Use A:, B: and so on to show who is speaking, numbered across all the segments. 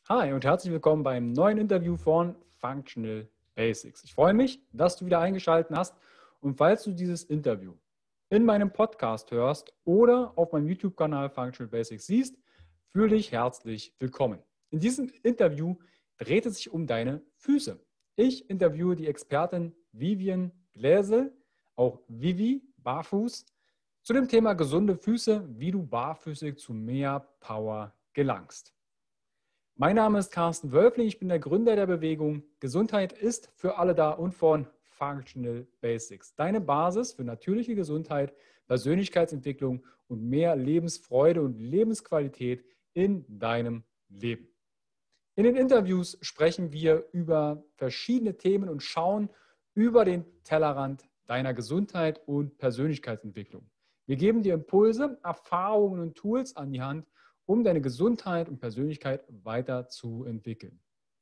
A: Hi und herzlich willkommen beim neuen Interview von Functional Basics. Ich freue mich, dass du wieder eingeschaltet hast und falls du dieses Interview in meinem Podcast hörst oder auf meinem YouTube-Kanal Functional Basics siehst, fühle dich herzlich willkommen. In diesem Interview dreht es sich um deine Füße. Ich interviewe die Expertin Vivian Gläsel, auch Vivi Barfuß, zu dem Thema gesunde Füße, wie du barfüßig zu mehr Power gelangst. Mein Name ist Carsten Wölfling, ich bin der Gründer der Bewegung Gesundheit ist für alle da und von Functional Basics. Deine Basis für natürliche Gesundheit, Persönlichkeitsentwicklung und mehr Lebensfreude und Lebensqualität in deinem Leben. In den Interviews sprechen wir über verschiedene Themen und schauen über den Tellerrand deiner Gesundheit und Persönlichkeitsentwicklung. Wir geben dir Impulse, Erfahrungen und Tools an die Hand, um deine Gesundheit und Persönlichkeit weiterzuentwickeln.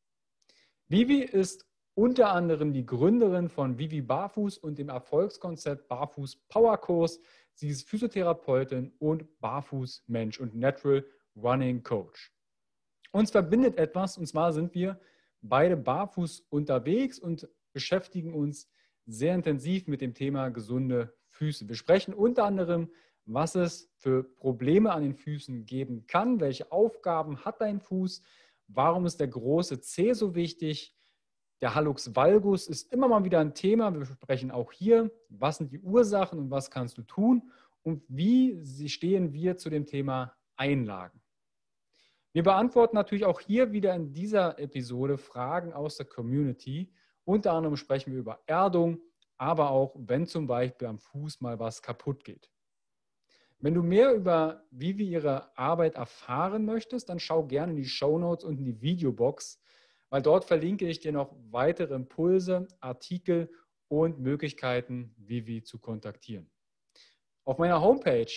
A: Vivi ist unter anderem die Gründerin von Vivi Barfuß und dem Erfolgskonzept Barfuß Powerkurs. Sie ist Physiotherapeutin und Barfußmensch und Natural Running Coach. Uns verbindet etwas, und zwar sind wir beide barfuß unterwegs und beschäftigen uns sehr intensiv mit dem Thema gesunde Füße. Wir sprechen unter anderem, was es für Probleme an den Füßen geben kann, welche Aufgaben hat dein Fuß, warum ist der große Zeh so wichtig. Der Hallux valgus ist immer mal wieder ein Thema. Wir besprechen auch hier, was sind die Ursachen und was kannst du tun und wie stehen wir zu dem Thema Einlagen. Wir beantworten natürlich auch hier wieder in dieser Episode Fragen aus der Community. Unter anderem sprechen wir über Erdung, aber auch, wenn zum Beispiel am Fuß mal was kaputt geht. Wenn du mehr über Vivi ihre Arbeit erfahren möchtest, dann schau gerne in die Shownotes und in die Videobox, weil dort verlinke ich dir noch weitere Impulse, Artikel und Möglichkeiten, Vivi zu kontaktieren. Auf meiner Homepage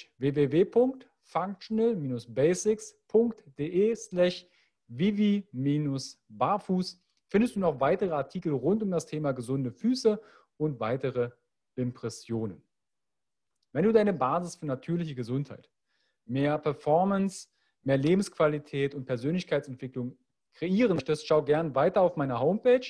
A: www.functional-basics.de/vivi-barfuß findest du noch weitere Artikel rund um das Thema gesunde Füße und weitere Impressionen. Wenn du deine Basis für natürliche Gesundheit, mehr Performance, mehr Lebensqualität und Persönlichkeitsentwicklung kreieren möchtest, schau gern weiter auf meiner Homepage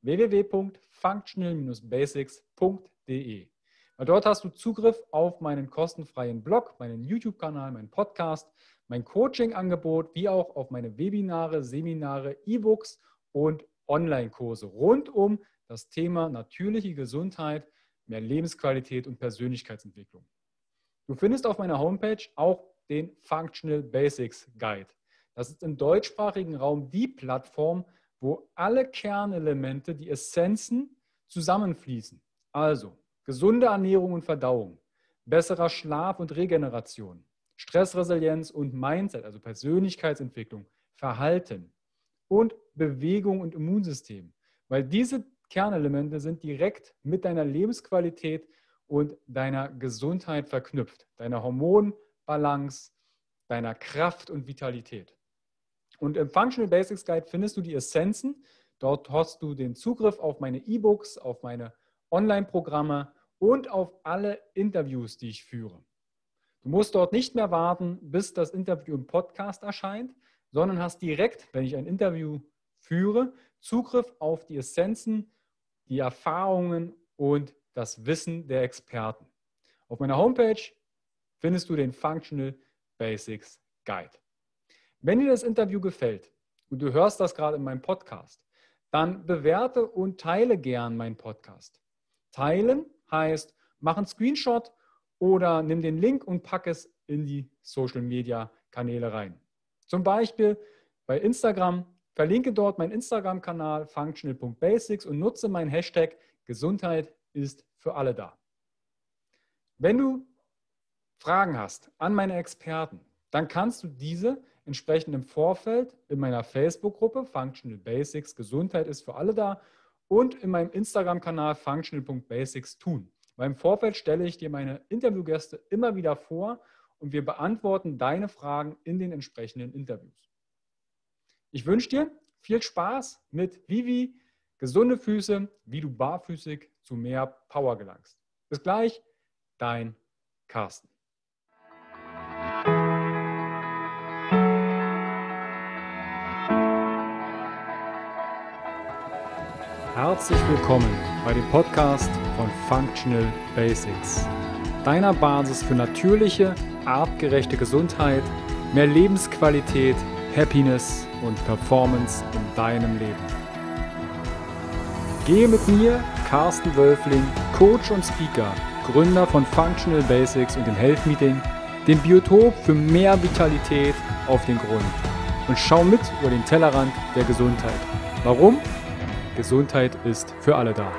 A: www.functional-basics.de. Dort hast du Zugriff auf meinen kostenfreien Blog, meinen YouTube-Kanal, meinen Podcast, mein Coaching-Angebot, wie auch auf meine Webinare, Seminare, E-Books und Online-Kurse rund um das Thema natürliche Gesundheit, mehr Lebensqualität und Persönlichkeitsentwicklung. Du findest auf meiner Homepage auch den Functional Basics Guide. Das ist im deutschsprachigen Raum die Plattform, wo alle Kernelemente, die Essenzen zusammenfließen. Also gesunde Ernährung und Verdauung, besserer Schlaf und Regeneration, Stressresilienz und Mindset, also Persönlichkeitsentwicklung, Verhalten und Bewegung und Immunsystem. Weil diese Kernelemente sind direkt mit deiner Lebensqualität und deiner Gesundheit verknüpft, deiner Hormonbalance, deiner Kraft und Vitalität. Und im Functional Basics Guide findest du die Essenzen. Dort hast du den Zugriff auf meine E-Books, auf meine Online-Programme und auf alle Interviews, die ich führe. Du musst dort nicht mehr warten, bis das Interview im Podcast erscheint, sondern hast direkt, wenn ich ein Interview führe, Zugriff auf die Essenzen, die Erfahrungen und das Wissen der Experten. Auf meiner Homepage findest du den Functional Basics Guide. Wenn dir das Interview gefällt und du hörst das gerade in meinem Podcast, dann bewerte und teile gern meinen Podcast. Teilen heißt, mach einen Screenshot oder nimm den Link und pack es in die Social Media Kanäle rein. Zum Beispiel bei Instagram, verlinke dort meinen Instagram-Kanal functional.basics und nutze meinen Hashtag Gesundheit ist für alle da. Wenn du Fragen hast an meine Experten, dann kannst du diese entsprechend im Vorfeld in meiner Facebook-Gruppe Functional Basics Gesundheit ist für alle da und in meinem Instagram-Kanal functional.basics tun. Weil im Vorfeld stelle ich dir meine Interviewgäste immer wieder vor und wir beantworten deine Fragen in den entsprechenden Interviews. Ich wünsche dir viel Spaß mit Vivi, gesunde Füße, wie du barfüßig zu mehr Power gelangst. Bis gleich, dein Carsten. Herzlich willkommen bei dem Podcast von Functional Basics, deiner Basis für natürliche, artgerechte Gesundheit, mehr Lebensqualität, Happiness und Performance in deinem Leben. Gehe mit mir, Carsten Wölfling, Coach und Speaker, Gründer von Functional Basics und dem Health Meeting, dem Biotop für mehr Vitalität auf den Grund und schau mit über den Tellerrand der Gesundheit. Warum? Gesundheit ist für alle da.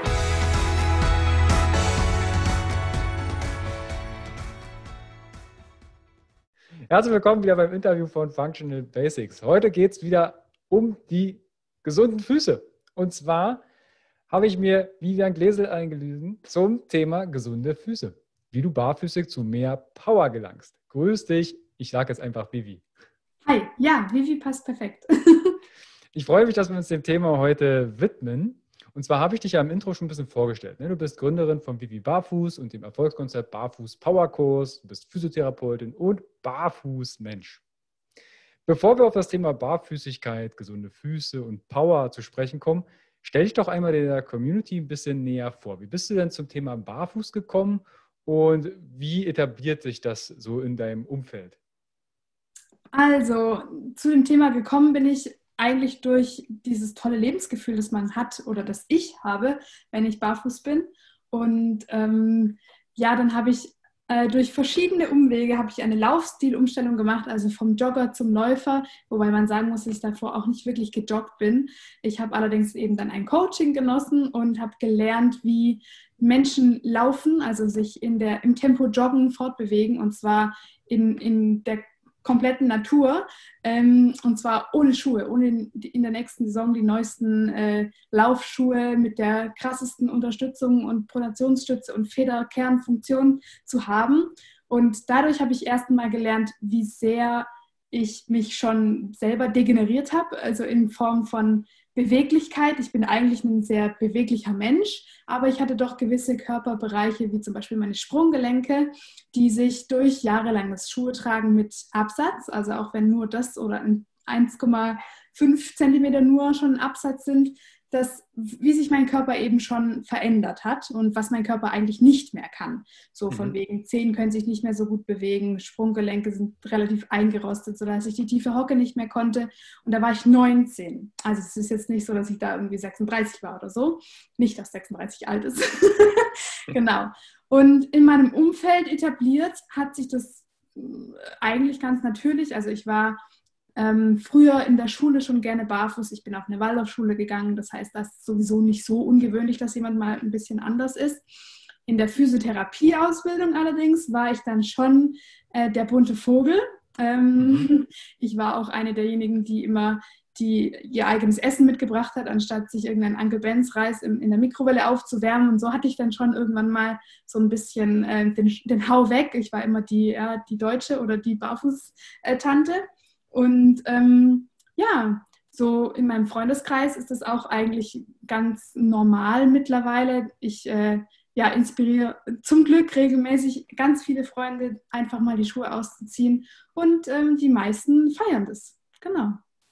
A: Herzlich willkommen wieder beim Interview von Functional Basics. Heute geht es wieder um die gesunden Füße. Und zwar habe ich mir Vivian Glesel eingeladen zum Thema gesunde Füße. Wie du barfüßig zu mehr Power gelangst. Grüß dich, ich sage jetzt einfach Vivi.
B: Hi, ja, Vivi passt perfekt.
A: Ich freue mich, dass wir uns dem Thema heute widmen. Und zwar habe ich dich ja im Intro schon ein bisschen vorgestellt. Du bist Gründerin von Vivi Barfuß und dem Erfolgskonzept Barfuß Powerkurs. Du bist Physiotherapeutin und Barfußmensch. Bevor wir auf das Thema Barfüßigkeit, gesunde Füße und Power zu sprechen kommen, stell dich doch einmal der Community ein bisschen näher vor. Wie bist du denn zum Thema Barfuß gekommen und wie etabliert sich das so in deinem Umfeld?
B: Also, zu dem Thema gekommen bin ich eigentlich durch dieses tolle Lebensgefühl, das man hat oder das ich habe, wenn ich barfuß bin. Und dann habe ich durch verschiedene Umwege habe ich eine Laufstilumstellung gemacht, also vom Jogger zum Läufer, wobei man sagen muss, dass ich davor auch nicht wirklich gejoggt bin. Ich habe allerdings eben dann ein Coaching genossen und habe gelernt, wie Menschen laufen, also sich im Tempo joggen, fortbewegen, und zwar in der kompletten Natur, und zwar ohne Schuhe, ohne in der nächsten Saison die neuesten Laufschuhe mit der krassesten Unterstützung und Pronationsstütze und Federkernfunktion zu haben. Und dadurch habe ich erst einmal gelernt, wie sehr ich mich schon selber degeneriert habe, also in Form von Beweglichkeit. Ich bin eigentlich ein sehr beweglicher Mensch, aber ich hatte doch gewisse Körperbereiche, wie zum Beispiel meine Sprunggelenke, die sich durch jahrelanges Schuhetragen mit Absatz, also auch wenn nur das oder 1,5 Zentimeter nur schon Absatz sind, wie sich mein Körper eben schon verändert hat und was mein Körper eigentlich nicht mehr kann. So von wegen Zehen können sich nicht mehr so gut bewegen, Sprunggelenke sind relativ eingerostet, sodass ich die tiefe Hocke nicht mehr konnte. Und da war ich 19. Also es ist jetzt nicht so, dass ich da irgendwie 36 war oder so. Nicht, dass 36 alt ist. Genau. Und in meinem Umfeld etabliert hat sich das eigentlich ganz natürlich. Also ich war früher in der Schule schon gerne barfuß. Ich bin auf eine Waldorfschule gegangen. Das heißt, das ist sowieso nicht so ungewöhnlich, dass jemand mal ein bisschen anders ist. In der Physiotherapie-Ausbildung allerdings war ich dann schon der bunte Vogel. Ich war auch eine derjenigen, die immer ihr eigenes Essen mitgebracht hat, anstatt sich irgendein Uncle Ben's Reis in der Mikrowelle aufzuwärmen. Und so hatte ich dann schon irgendwann mal so ein bisschen den Hau weg. Ich war immer die Deutsche oder die Barfuß-Tante. Und so in meinem Freundeskreis ist das auch eigentlich ganz normal mittlerweile. Ich inspiriere zum Glück regelmäßig ganz viele Freunde, einfach mal die Schuhe auszuziehen, und die meisten feiern das. Genau.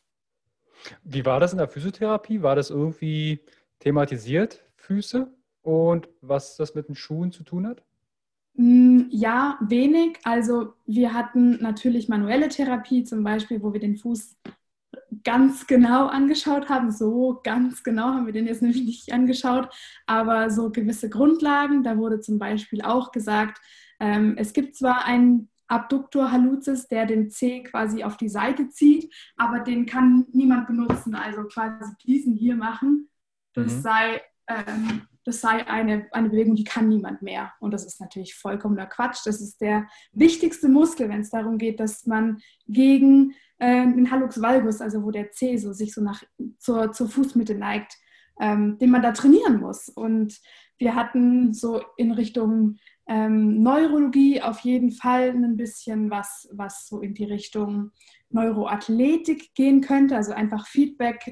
A: Wie war das in der Physiotherapie? War das irgendwie thematisiert, Füße, und was das mit den Schuhen zu tun hat?
B: Ja, wenig. Also wir hatten natürlich manuelle Therapie zum Beispiel, wo wir den Fuß ganz genau angeschaut haben. So ganz genau haben wir den jetzt nämlich nicht angeschaut, aber so gewisse Grundlagen. Da wurde zum Beispiel auch gesagt, es gibt zwar einen Abduktor hallucis, der den Zeh quasi auf die Seite zieht, aber den kann niemand benutzen. Also quasi diesen hier machen, das sei eine Bewegung, die kann niemand mehr. Und das ist natürlich vollkommener Quatsch. Das ist der wichtigste Muskel, wenn es darum geht, dass man gegen den Hallux valgus, also wo der Zeh sich so zur Fußmitte neigt, den man da trainieren muss. Und wir hatten so in Richtung Neurologie auf jeden Fall ein bisschen was so in die Richtung Neuroathletik gehen könnte, also einfach Feedback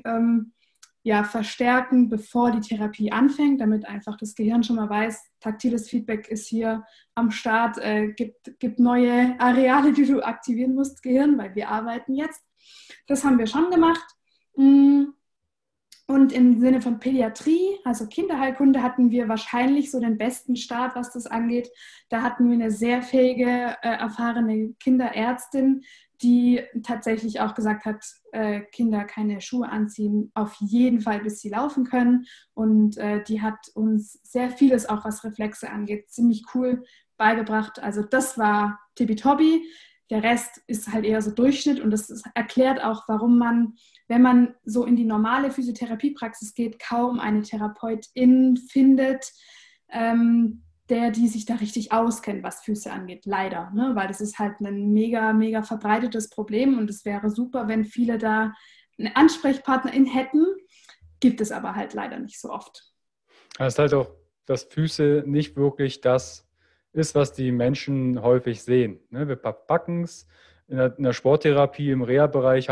B: verstärken, bevor die Therapie anfängt, damit einfach das Gehirn schon mal weiß, taktiles Feedback ist hier am Start, gibt neue Areale, die du aktivieren musst, Gehirn, weil wir arbeiten jetzt. Das haben wir schon gemacht. Und im Sinne von Pädiatrie, also Kinderheilkunde, hatten wir wahrscheinlich so den besten Start, was das angeht. Da hatten wir eine sehr fähige, erfahrene Kinderärztin, die tatsächlich auch gesagt hat, Kinder keine Schuhe anziehen, auf jeden Fall, bis sie laufen können. Und die hat uns sehr vieles, auch was Reflexe angeht, ziemlich cool beigebracht. Also das war tippitoppi. Der Rest ist halt eher so Durchschnitt und das erklärt auch, warum man, wenn man so in die normale Physiotherapiepraxis geht, kaum eine Therapeutin findet, die sich da richtig auskennt, was Füße angeht. Leider, ne? Weil das ist halt ein mega, mega verbreitetes Problem und es wäre super, wenn viele da eine Ansprechpartnerin hätten, gibt es aber halt leider nicht so oft.
A: Das ist halt auch, dass Füße nicht wirklich das ist, was die Menschen häufig sehen. Ne? Wir packen es. In der Sporttherapie, im Reha-Bereich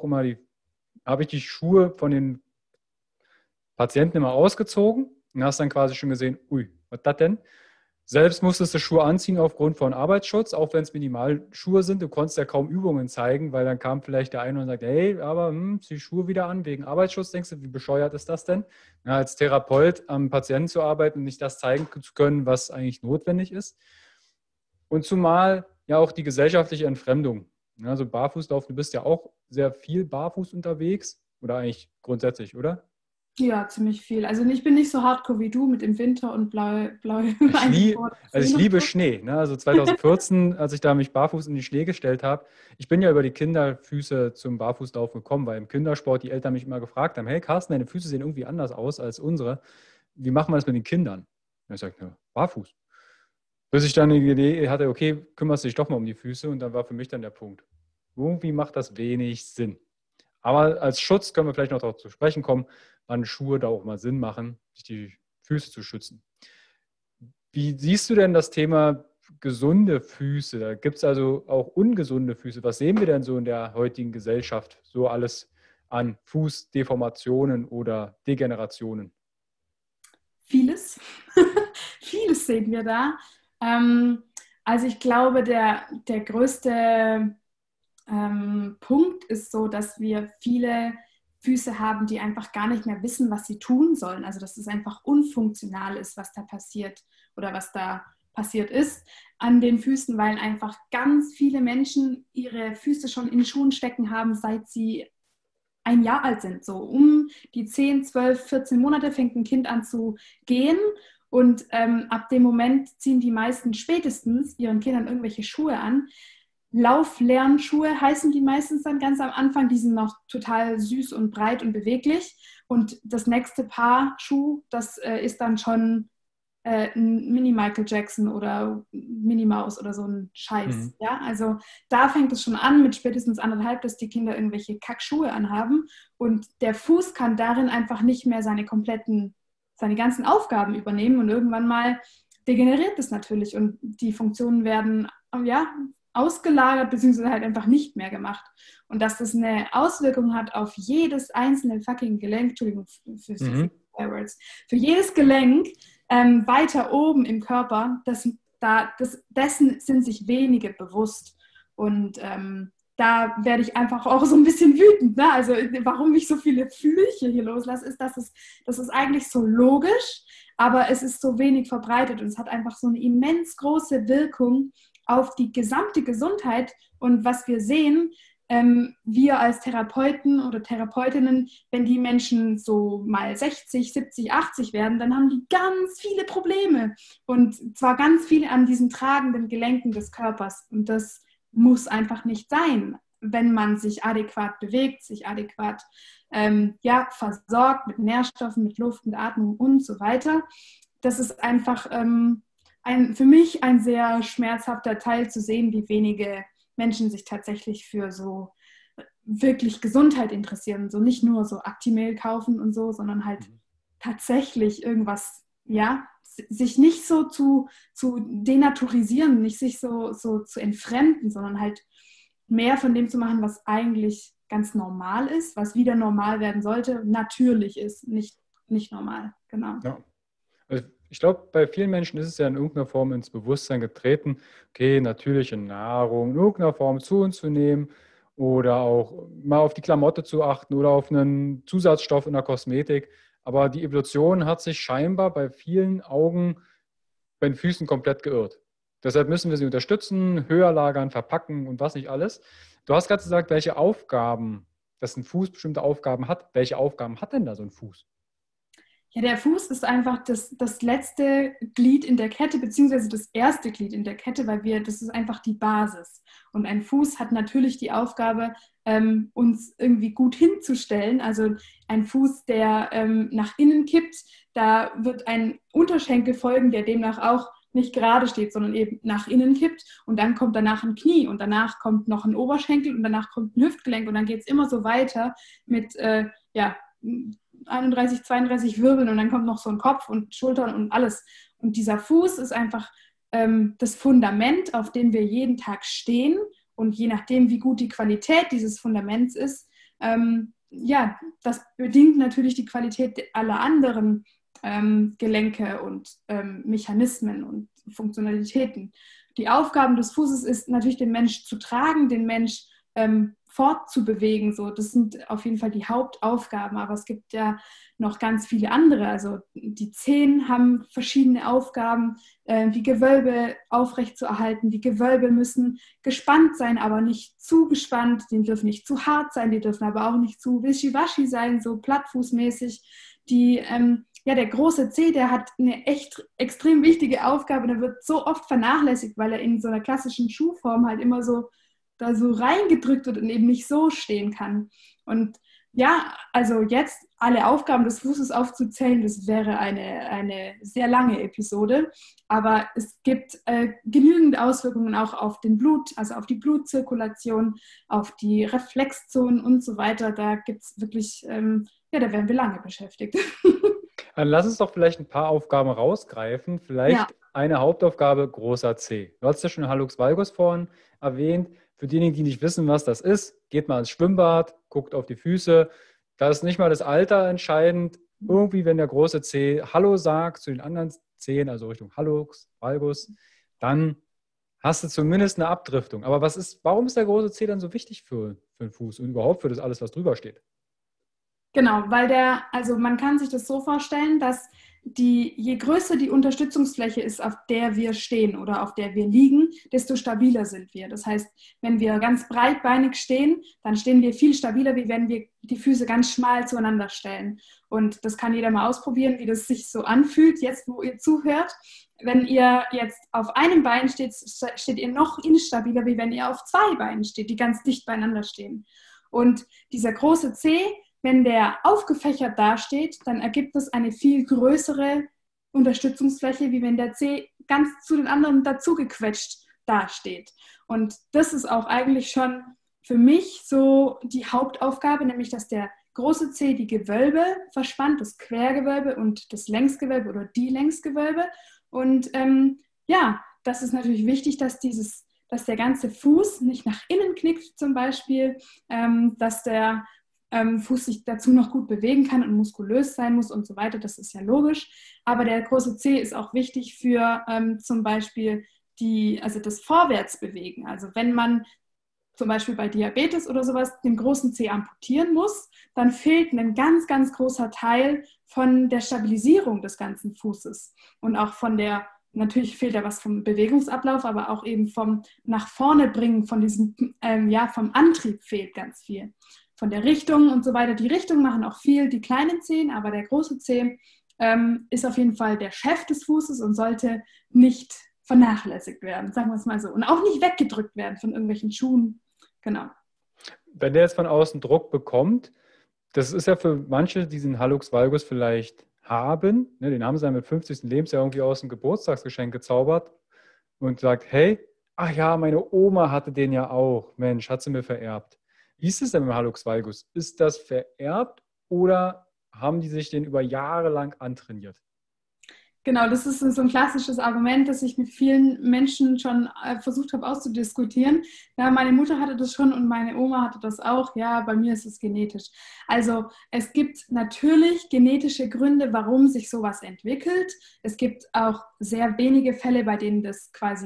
A: habe ich die Schuhe von den Patienten immer ausgezogen und hast dann quasi schon gesehen, ui, was das denn? Selbst musstest du Schuhe anziehen aufgrund von Arbeitsschutz, auch wenn es Minimalschuhe sind. Du konntest ja kaum Übungen zeigen, weil dann kam vielleicht der eine und sagt, hey, aber zieh die Schuhe wieder an wegen Arbeitsschutz. Denkst du, wie bescheuert ist das denn? Ja, als Therapeut am Patienten zu arbeiten und nicht das zeigen zu können, was eigentlich notwendig ist. Und zumal ja auch die gesellschaftliche Entfremdung. Also Barfußlauf, du bist ja auch sehr viel barfuß unterwegs oder eigentlich grundsätzlich, oder?
B: Ja, ziemlich viel. Also ich bin nicht so hardcore wie du mit dem Winter und blaue
A: Ich liebe Schnee. Ne? Also 2014, als ich da mich barfuß in den Schnee gestellt habe, ich bin ja über die Kinderfüße zum Barfußlaufen gekommen, weil im Kindersport die Eltern mich immer gefragt haben, hey Carsten, deine Füße sehen irgendwie anders aus als unsere. Wie machen wir das mit den Kindern? Und ich sagte, ja, barfuß. Bis ich dann die Idee hatte, okay, kümmerst dich doch mal um die Füße und dann war für mich dann der Punkt. Irgendwie macht das wenig Sinn. Aber als Schutz können wir vielleicht noch darauf zu sprechen kommen, wann Schuhe da auch mal Sinn machen, sich die Füße zu schützen. Wie siehst du denn das Thema gesunde Füße? Da gibt es also auch ungesunde Füße. Was sehen wir denn so in der heutigen Gesellschaft so alles an Fußdeformationen oder Degenerationen?
B: Vieles. Vieles sehen wir da. Also ich glaube, der größte Punkt ist so, dass wir viele Füße haben, die einfach gar nicht mehr wissen, was sie tun sollen. Also dass es einfach unfunktional ist, was da passiert oder was da passiert ist an den Füßen, weil einfach ganz viele Menschen ihre Füße schon in Schuhen stecken haben, seit sie ein Jahr alt sind. So um die 10, 12, 14 Monate fängt ein Kind an zu gehen und ab dem Moment ziehen die meisten spätestens ihren Kindern irgendwelche Schuhe an. Lauflernschuhe heißen die meistens dann ganz am Anfang. Die sind noch total süß und breit und beweglich. Und das nächste Paar Schuh, das ist dann schon ein Mini-Michael Jackson oder Mini-Maus oder so ein Scheiß.
A: Mhm.
B: Ja? Also da fängt es schon an mit spätestens 1,5, dass die Kinder irgendwelche Kackschuhe anhaben. Und der Fuß kann darin einfach nicht mehr seine ganzen Aufgaben übernehmen. Und irgendwann mal degeneriert es natürlich. Und die Funktionen werden ausgelagert beziehungsweise halt einfach nicht mehr gemacht. Und dass das eine Auswirkung hat auf jedes einzelne fucking Gelenk, Entschuldigung für jedes Gelenk weiter oben im Körper, dessen sind sich wenige bewusst. Und da werde ich einfach auch so ein bisschen wütend. Ne? Also warum ich so viele Flüche hier loslasse, ist, das ist eigentlich so logisch, aber es ist so wenig verbreitet und es hat einfach so eine immens große Wirkung auf die gesamte Gesundheit. Und was wir sehen, wir als Therapeuten oder Therapeutinnen, wenn die Menschen so mal 60, 70, 80 werden, dann haben die ganz viele Probleme. Und zwar ganz viele an diesen tragenden Gelenken des Körpers. Und das muss einfach nicht sein, wenn man sich adäquat bewegt, sich adäquat versorgt mit Nährstoffen, mit Luft, mit Atmung und so weiter. Das ist einfach für mich ein sehr schmerzhafter Teil zu sehen, wie wenige Menschen sich tatsächlich für so wirklich Gesundheit interessieren. So nicht nur so Actimel kaufen und so, sondern halt tatsächlich irgendwas, sich nicht so zu denaturisieren, nicht sich so zu entfremden, sondern halt mehr von dem zu machen, was eigentlich ganz normal ist, was wieder normal werden sollte, natürlich ist, nicht normal. Genau.
A: Ja. Also ich glaube, bei vielen Menschen ist es ja in irgendeiner Form ins Bewusstsein getreten, okay, natürliche Nahrung in irgendeiner Form zu uns zu nehmen oder auch mal auf die Klamotte zu achten oder auf einen Zusatzstoff in der Kosmetik. Aber die Evolution hat sich scheinbar bei vielen Augen bei den Füßen komplett geirrt. Deshalb müssen wir sie unterstützen, höher lagern, verpacken und was nicht alles. Du hast gerade gesagt, welche Aufgaben, dass ein Fuß bestimmte Aufgaben hat. Welche Aufgaben hat denn da so ein Fuß?
B: Ja, der Fuß ist einfach das letzte Glied in der Kette, beziehungsweise das erste Glied in der Kette, weil das ist einfach die Basis. Und ein Fuß hat natürlich die Aufgabe, uns irgendwie gut hinzustellen. Also ein Fuß, der nach innen kippt, da wird ein Unterschenkel folgen, der demnach auch nicht gerade steht, sondern eben nach innen kippt. Und dann kommt danach ein Knie und danach kommt noch ein Oberschenkel und danach kommt ein Hüftgelenk und dann geht es immer so weiter mit, 31, 32 Wirbeln und dann kommt noch so ein Kopf und Schultern und alles. Und dieser Fuß ist einfach das Fundament, auf dem wir jeden Tag stehen. Und je nachdem, wie gut die Qualität dieses Fundaments ist, das bedingt natürlich die Qualität aller anderen Gelenke und Mechanismen und Funktionalitäten. Die Aufgaben des Fußes ist natürlich, den Mensch zu tragen, den Mensch fortzubewegen. So, das sind auf jeden Fall die Hauptaufgaben, aber es gibt ja noch ganz viele andere. Also die Zehen haben verschiedene Aufgaben, die Gewölbe aufrechtzuerhalten. Die Gewölbe müssen gespannt sein, aber nicht zu gespannt. Die dürfen nicht zu hart sein, die dürfen aber auch nicht zu wischiwaschi sein, so plattfußmäßig. Der große Zeh, der hat eine echt extrem wichtige Aufgabe. Der wird so oft vernachlässigt, weil er in so einer klassischen Schuhform halt immer so da so reingedrückt wird und eben nicht so stehen kann. Und ja, also jetzt alle Aufgaben des Fußes aufzuzählen, das wäre eine sehr lange Episode. Aber es gibt genügend Auswirkungen auch auf den Blut, also auf die Blutzirkulation, auf die Reflexzonen und so weiter. Da gibt es wirklich, da werden wir lange beschäftigt.
A: Dann lass uns doch vielleicht ein paar Aufgaben rausgreifen. Vielleicht eine Hauptaufgabe, großer C. Du hast ja schon Hallux valgus vorhin erwähnt. Für diejenigen, die nicht wissen, was das ist, geht mal ins Schwimmbad, guckt auf die Füße. Da ist nicht mal das Alter entscheidend. Irgendwie, wenn der große C Hallo sagt zu den anderen Zehen, also Richtung Hallux valgus, dann hast du zumindest eine Abdriftung. Aber warum ist der große C dann so wichtig für den Fuß und überhaupt für das alles, was drüber steht?
B: Genau, weil man kann sich das so vorstellen, dass je größer die Unterstützungsfläche ist, auf der wir stehen oder auf der wir liegen, desto stabiler sind wir. Das heißt, wenn wir ganz breitbeinig stehen, dann stehen wir viel stabiler, wie wenn wir die Füße ganz schmal zueinander stellen. Und das kann jeder mal ausprobieren, wie das sich so anfühlt, jetzt wo ihr zuhört. Wenn ihr jetzt auf einem Bein steht, steht ihr noch instabiler, wie wenn ihr auf zwei Beinen steht, die ganz dicht beieinander stehen. Und dieser große Zeh, wenn der aufgefächert dasteht, dann ergibt es eine viel größere Unterstützungsfläche, wie wenn der Zeh ganz zu den anderen dazugequetscht dasteht. Und das ist auch eigentlich schon für mich so die Hauptaufgabe, nämlich dass der große Zeh die Gewölbe verspannt, das Quergewölbe und das Längsgewölbe oder die Längsgewölbe. Und das ist natürlich wichtig, dass der ganze Fuß nicht nach innen knickt zum Beispiel, dass der Fuß sich dazu noch gut bewegen kann und muskulös sein muss und so weiter, das ist ja logisch. Aber der große Zeh ist auch wichtig für zum Beispiel das Vorwärtsbewegen. Also wenn man zum Beispiel bei Diabetes oder sowas den großen Zeh amputieren muss, dann fehlt ein ganz, ganz großer Teil von der Stabilisierung des ganzen Fußes und auch natürlich fehlt da was vom Bewegungsablauf, aber auch eben vom nach vorne bringen, von diesem, vom Antrieb fehlt ganz viel. Von der Richtung und so weiter. Die Richtungen machen auch viel, die kleinen Zehen, aber der große Zeh ist auf jeden Fall der Chef des Fußes und sollte nicht vernachlässigt werden, sagen wir es mal so. Und auch nicht weggedrückt werden von irgendwelchen Schuhen. Genau.
A: Wenn der jetzt von außen Druck bekommt, das ist ja für manche, die diesen Hallux valgus vielleicht haben, ne, den haben sie dann mit 50. Lebensjahr irgendwie aus dem Geburtstagsgeschenk gezaubert und sagt, hey, ach ja, meine Oma hatte den ja auch, Mensch, hat sie mir vererbt. Wie ist es denn mit dem Hallux valgus? Ist das vererbt oder haben die sich den über Jahre lang antrainiert?
B: Genau, das ist so ein klassisches Argument, das ich mit vielen Menschen schon versucht habe auszudiskutieren. Ja, meine Mutter hatte das schon und meine Oma hatte das auch. Ja, bei mir ist es genetisch. Also es gibt natürlich genetische Gründe, warum sich sowas entwickelt. Es gibt auch sehr wenige Fälle, bei denen das quasi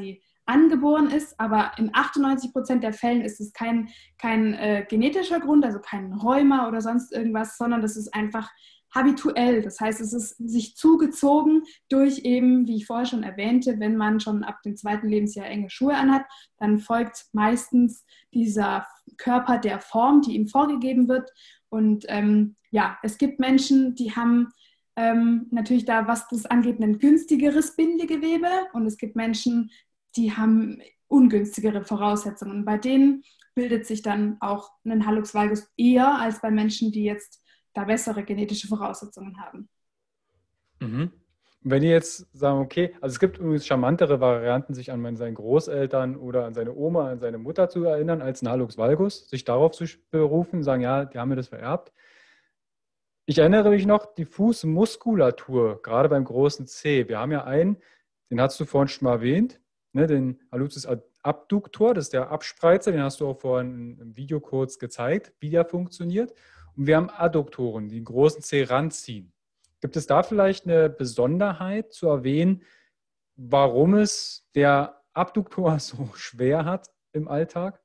B: angeboren ist, aber in 98% der Fällen ist es kein genetischer Grund, also kein Rheuma oder sonst irgendwas, sondern das ist einfach habituell. Das heißt, es ist sich zugezogen durch eben, wie ich vorher schon erwähnte, wenn man schon ab dem 2. Lebensjahr enge Schuhe anhat, dann folgt meistens dieser Körper der Form, die ihm vorgegeben wird. Und es gibt Menschen, die haben natürlich da, was das angeht, ein günstigeres Bindegewebe, und es gibt Menschen, die haben ungünstigere Voraussetzungen. Und bei denen bildet sich dann auch ein Hallux valgus eher als bei Menschen, die jetzt da bessere genetische Voraussetzungen haben.
A: Mhm. Wenn ihr jetzt sagen, okay, also es gibt übrigens charmantere Varianten, sich an seine Großeltern oder an seine Oma, an seine Mutter zu erinnern, als ein Hallux valgus, sich darauf zu berufen, sagen, ja, die haben mir das vererbt. Ich erinnere mich noch, die Fußmuskulatur, gerade beim großen C. Wir haben ja einen, den hast du vorhin schon mal erwähnt, ne, den Hallucis abductor, das ist der Abspreizer, den hast du auch vorhin im Video kurz gezeigt, wie der funktioniert. Und wir haben Adduktoren, die den großen C ranziehen. Gibt es da vielleicht eine Besonderheit zu erwähnen, warum es der Abduktor so schwer hat im Alltag?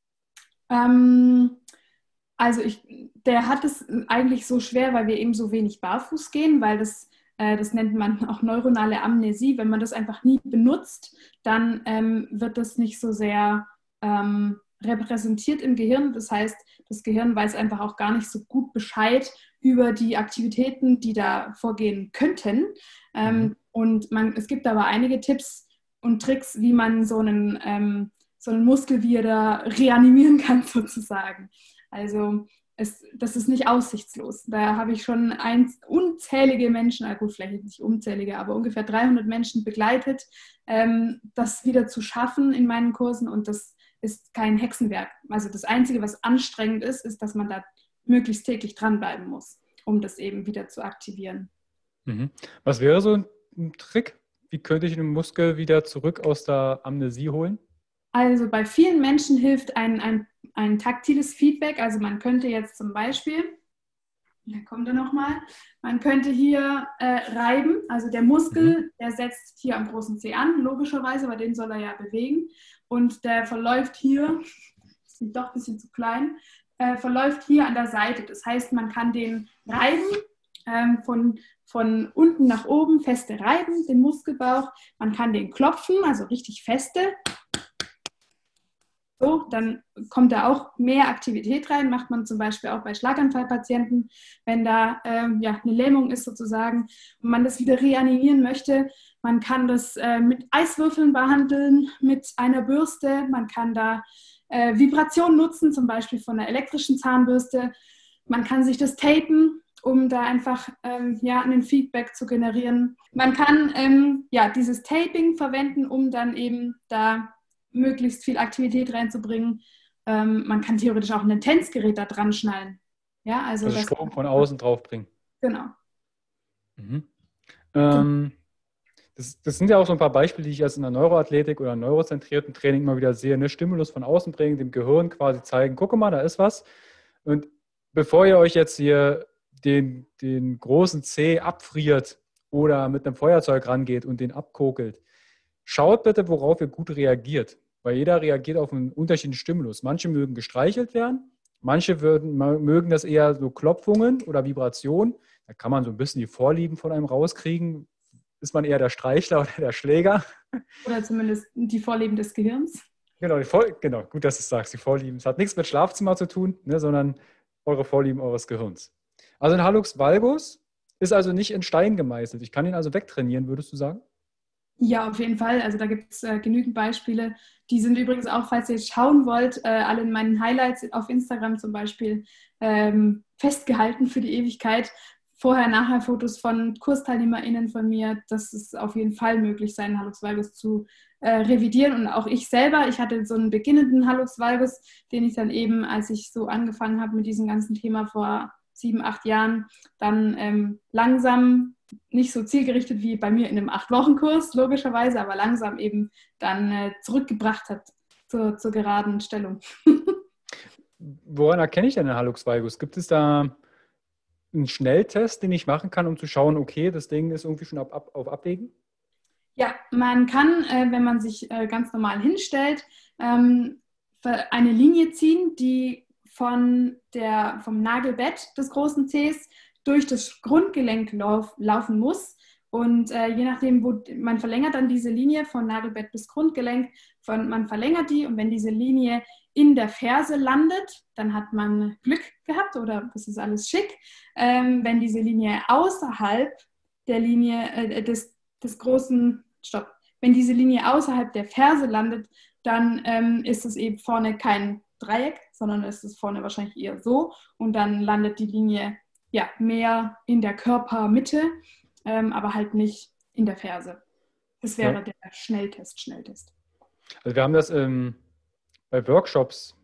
B: Der hat es eigentlich so schwer, weil wir eben so wenig barfuß gehen, weil das nennt man auch neuronale Amnesie. Wenn man das einfach nie benutzt, dann wird das nicht so sehr repräsentiert im Gehirn. Das heißt, das Gehirn weiß einfach auch gar nicht so gut Bescheid über die Aktivitäten, die da vorgehen könnten. Und es gibt aber einige Tipps und Tricks, wie man so einen Muskel wieder reanimieren kann, sozusagen. Also das ist nicht aussichtslos. Da habe ich schon unzählige Menschen, gut, vielleicht nicht unzählige, aber ungefähr 300 Menschen begleitet, das wieder zu schaffen in meinen Kursen, und das ist kein Hexenwerk. Also das Einzige, was anstrengend ist, ist, dass man da möglichst täglich dranbleiben muss, um das eben wieder zu aktivieren.
A: Mhm. Was wäre so ein Trick? Wie könnte ich den Muskel wieder zurück aus der Amnesie holen?
B: Also bei vielen Menschen hilft ein taktiles Feedback. Also man könnte jetzt zum Beispiel, hier kommt er nochmal, man könnte hier reiben. Also der Muskel, der setzt hier am großen Zeh an, logischerweise, weil den soll er ja bewegen. Und der verläuft hier, das ist doch ein bisschen zu klein, verläuft hier an der Seite. Das heißt, man kann den reiben, von unten nach oben feste reiben, den Muskelbauch. Man kann den klopfen, also richtig feste. So, dann kommt da auch mehr Aktivität rein, macht man zum Beispiel auch bei Schlaganfallpatienten, wenn da eine Lähmung ist sozusagen und man das wieder reanimieren möchte. Man kann das mit Eiswürfeln behandeln, mit einer Bürste. Man kann da Vibration nutzen, zum Beispiel von einer elektrischen Zahnbürste. Man kann sich das tapen, um da einfach ein Feedback zu generieren. Man kann dieses Taping verwenden, um dann eben da möglichst viel Aktivität reinzubringen. Man kann theoretisch auch ein Tänzgerät da dran schnallen. Ja, also
A: Strom von außen draufbringen.
B: Genau.
A: Das sind ja auch so ein paar Beispiele, die ich erst in der Neuroathletik oder neurozentrierten Training immer wieder sehe. Ne? Stimulus von außen bringen, dem Gehirn quasi zeigen, gucke mal, da ist was. Und bevor ihr euch jetzt hier den großen C abfriert oder mit einem Feuerzeug rangeht und den abkokelt, schaut bitte, worauf ihr gut reagiert. Weil jeder reagiert auf einen unterschiedlichen Stimulus. Manche mögen gestreichelt werden, manche mögen das eher so Klopfungen oder Vibrationen. Da kann man so ein bisschen die Vorlieben von einem rauskriegen. Ist man eher der Streichler oder der Schläger?
B: Oder zumindest die Vorlieben des Gehirns.
A: Genau, gut, dass du es sagst, die Vorlieben. Es hat nichts mit Schlafzimmer zu tun, ne, sondern eure Vorlieben eures Gehirns. Also ein Hallux valgus ist also nicht in Stein gemeißelt. Ich kann ihn also wegtrainieren, würdest du sagen?
B: Ja, auf jeden Fall. Also da gibt es genügend Beispiele. Die sind übrigens auch, falls ihr schauen wollt, alle in meinen Highlights auf Instagram zum Beispiel festgehalten für die Ewigkeit. Vorher-Nachher-Fotos von KursteilnehmerInnen von mir. Das ist auf jeden Fall möglich, seinen Hallux valgus zu revidieren. Und auch ich selber, ich hatte so einen beginnenden Hallux valgus, den ich dann eben, als ich so angefangen habe mit diesem ganzen Thema vor 7, 8 Jahren, dann langsam, nicht so zielgerichtet wie bei mir in einem 8-Wochen-Kurs, logischerweise, aber langsam eben dann zurückgebracht hat zur geraden Stellung.
A: Woran erkenne ich denn einen Hallux valgus? Gibt es da einen Schnelltest, den ich machen kann, um zu schauen, okay, das Ding ist irgendwie schon auf Abwägen?
B: Ja, man kann, wenn man sich ganz normal hinstellt, eine Linie ziehen, die vom Nagelbett des großen Zehs durch das Grundgelenk laufen muss. Und je nachdem, man verlängert dann diese Linie von Nagelbett bis Grundgelenk, man verlängert die, und wenn diese Linie in der Ferse landet, dann hat man Glück gehabt oder das ist alles schick. Wenn diese Linie außerhalb der Linie des großen, stopp, wenn diese Linie außerhalb der Ferse landet, dann ist es eben vorne kein Dreieck, sondern ist es vorne wahrscheinlich eher so, und dann landet die Linie ja mehr in der Körpermitte, aber halt nicht in der Ferse. Das wäre der Schnelltest.
A: Also wir haben das bei Workshops,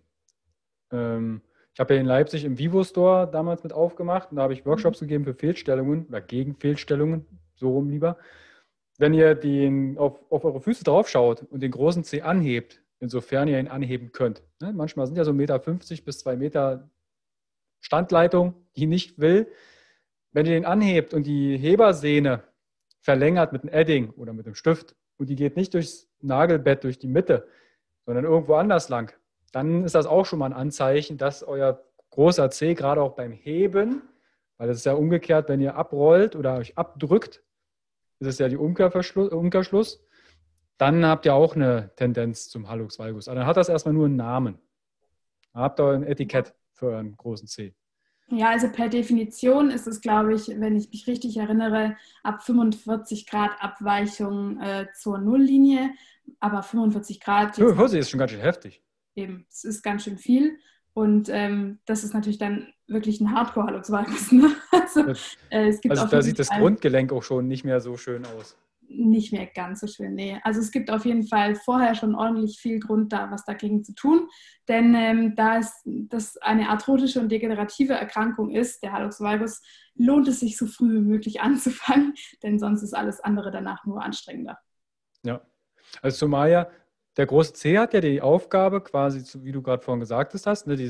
A: ich habe ja in Leipzig im Vivo Store damals mit aufgemacht und da habe ich Workshops gegeben für Fehlstellungen oder gegen Fehlstellungen, so rum lieber. Wenn ihr auf eure Füße drauf schaut und den großen Zeh anhebt, insofern ihr ihn anheben könnt. Ne? Manchmal sind ja so 1,50 Meter bis 2 Meter Standleitung, die nicht will. Wenn ihr den anhebt und die Hebersehne verlängert mit einem Edding oder mit einem Stift und die geht nicht durchs Nagelbett, durch die Mitte, sondern irgendwo anders lang, dann ist das auch schon mal ein Anzeichen, dass euer großer Zeh gerade auch beim Heben, weil das ist ja umgekehrt, wenn ihr abrollt oder euch abdrückt, ist es ja die Umkehrschluss, dann habt ihr auch eine Tendenz zum Hallux valgus. Aber dann hat das erstmal nur einen Namen. Dann habt ihr ein Etikett für euren großen Zeh.
B: Ja, also per Definition ist es, glaube ich, wenn ich mich richtig erinnere, ab 45 Grad Abweichung zur Nulllinie. Aber 45 Grad...
A: 45 ist schon ganz schön heftig.
B: Eben, es ist ganz schön viel. Und das ist natürlich dann wirklich ein Hardcore-Hallux valgus. Ne?
A: Also da sieht das Grundgelenk auch schon nicht mehr so schön aus.
B: Nicht mehr ganz so schön, nee. Also es gibt auf jeden Fall vorher schon ordentlich viel Grund da, was dagegen zu tun. Denn da das eine arthrotische und degenerative Erkrankung ist, der Hallux valgus, lohnt es sich so früh wie möglich anzufangen, denn sonst ist alles andere danach nur anstrengender.
A: Ja, also zumal ja der große Zeh hat ja die Aufgabe, quasi, wie du gerade vorhin gesagt hast, ne,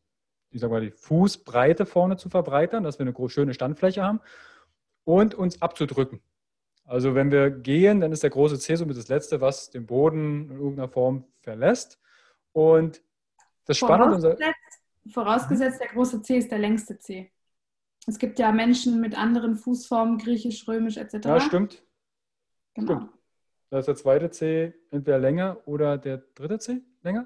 A: die Fußbreite vorne zu verbreitern, dass wir eine schöne Standfläche haben und uns abzudrücken. Also wenn wir gehen, dann ist der große Zeh somit das Letzte, was den Boden in irgendeiner Form verlässt. Und das Spannende...
B: Vorausgesetzt, der große Zeh ist der längste Zeh. Es gibt ja Menschen mit anderen Fußformen, griechisch, römisch etc.
A: Ja, stimmt.
B: Genau.
A: Stimmt. Da ist der zweite Zeh entweder länger oder der dritte Zeh länger?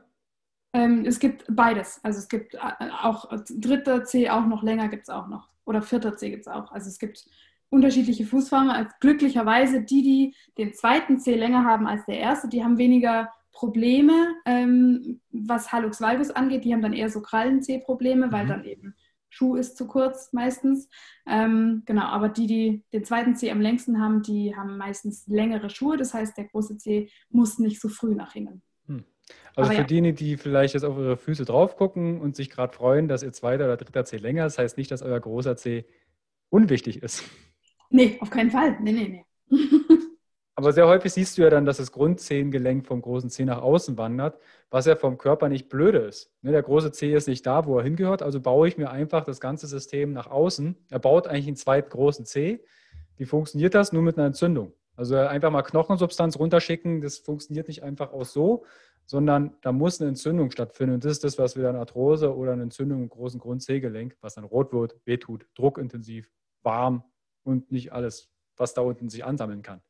B: Es gibt beides. Also es gibt auch dritter Zeh auch noch länger, gibt es auch noch. Oder vierter Zeh gibt es auch. Also es gibt unterschiedliche Fußformen. Also glücklicherweise die den zweiten Zeh länger haben als der erste, die haben weniger Probleme, was Hallux valgus angeht. Die haben dann eher so Krallenzeh-Probleme, weil dann eben Schuh ist zu kurz meistens. Genau, aber die den zweiten Zeh am längsten haben, die haben meistens längere Schuhe. Das heißt, der große Zeh muss nicht so früh nach hinten.
A: Also aber für diejenigen, die vielleicht jetzt auf ihre Füße drauf gucken und sich gerade freuen, dass ihr zweiter oder dritter Zeh länger ist, heißt nicht, dass euer großer Zeh unwichtig ist.
B: Nee, auf keinen Fall. Nee.
A: Aber sehr häufig siehst du ja dann, dass das Grundzehengelenk vom großen Zeh nach außen wandert, was ja vom Körper nicht blöde ist. Der große Zeh ist nicht da, wo er hingehört, also baue ich mir einfach das ganze System nach außen. Er baut eigentlich einen zweiten großen Zeh. Wie funktioniert das? Nur mit einer Entzündung. Also einfach mal Knochensubstanz runterschicken, das funktioniert nicht einfach auch so, sondern da muss eine Entzündung stattfinden. Und das ist das, was wir dann Arthrose oder eine Entzündung im großen Grundzehgelenk, was dann rot wird, wehtut, druckintensiv, warm und nicht alles, was da unten sich ansammeln kann.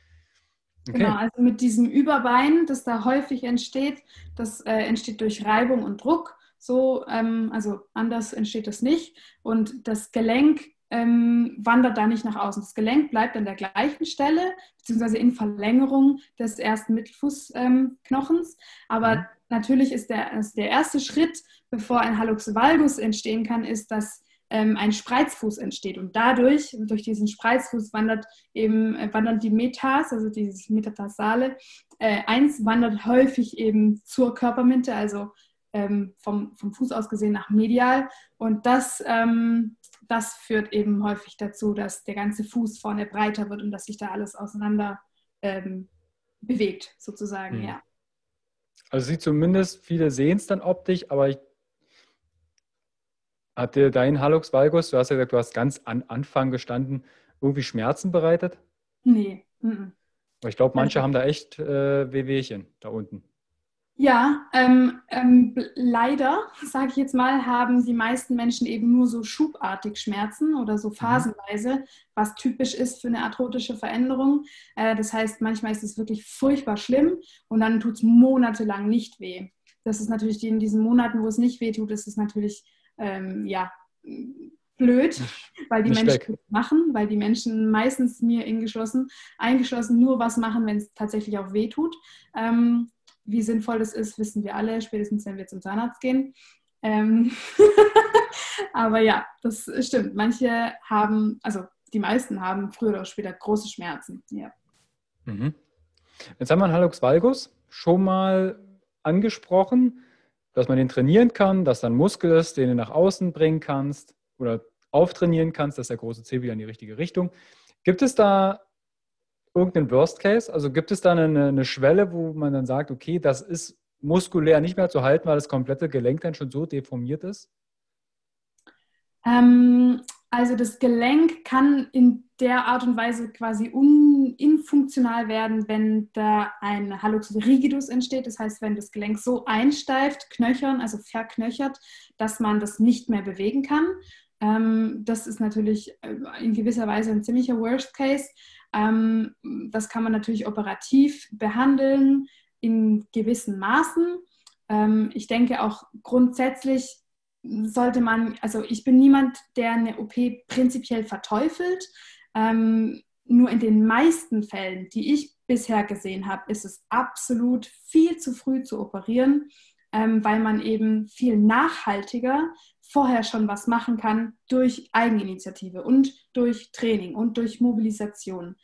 B: Okay. Genau, also mit diesem Überbein, das da häufig entsteht, das entsteht durch Reibung und Druck. So, also anders entsteht das nicht. Und das Gelenk wandert da nicht nach außen. Das Gelenk bleibt an der gleichen Stelle, beziehungsweise in Verlängerung des ersten Mittelfußknochens. Aber natürlich ist der erste Schritt, bevor ein Hallux valgus entstehen kann, ist, dass ein Spreizfuß entsteht. Und durch diesen Spreizfuß wandern die Metas, also dieses Metatarsale, eins wandert häufig eben zur Körpermitte, also vom Fuß aus gesehen nach medial. Und das führt eben häufig dazu, dass der ganze Fuß vorne breiter wird und dass sich da alles auseinander bewegt, sozusagen, ja.
A: Also sieht zumindest, viele sehen es dann optisch, aber hat dir dein Hallux valgus, du hast ja gesagt, du hast ganz am Anfang gestanden, irgendwie Schmerzen bereitet?
B: Nee.
A: Aber ich glaube, manche haben da echt Wehwehchen da unten.
B: Ja, leider, sage ich jetzt mal, haben die meisten Menschen eben nur so schubartig Schmerzen oder so
A: Mhm.
B: phasenweise, was typisch ist für eine arthrotische Veränderung. Das heißt, manchmal ist es wirklich furchtbar schlimm und dann tut es monatelang nicht weh. Das ist natürlich in diesen Monaten, wo es nicht weh tut, ist es natürlich ja, blöd, weil die
A: Nicht
B: Menschen
A: weg.
B: das machen, weil die Menschen meistens mir eingeschlossen nur was machen, wenn es tatsächlich auch weh tut. Wie sinnvoll das ist, wissen wir alle, spätestens wenn wir zum Zahnarzt gehen. Ähm Aber ja, das stimmt. Manche haben, also die meisten haben früher oder später große Schmerzen. Ja.
A: Mhm. Jetzt haben wir einen Hallux valgus schon mal angesprochen, dass man den trainieren kann, dass da ein Muskel ist, den du nach außen bringen kannst oder auftrainieren kannst, dass der große Zeh wieder in die richtige Richtung. Gibt es da irgendeinen Worst Case? Also gibt es da eine Schwelle, wo man dann sagt, okay, das ist muskulär nicht mehr zu halten, weil das komplette Gelenk dann schon so deformiert ist?
B: Also das Gelenk kann in der Art und Weise quasi infunktional werden, wenn da ein Hallux rigidus entsteht. Das heißt, wenn das Gelenk so einsteift, knöchern, also verknöchert, dass man das nicht mehr bewegen kann. Das ist natürlich in gewisser Weise ein ziemlicher Worst Case. Das kann man natürlich operativ behandeln in gewissen Maßen. Ich denke auch grundsätzlich sollte man, also ich bin niemand, der eine OP prinzipiell verteufelt. Nur in den meisten Fällen, die ich bisher gesehen habe, ist es absolut viel zu früh zu operieren, weil man eben viel nachhaltiger vorher schon was machen kann durch Eigeninitiative und durch Training und durch Mobilisation.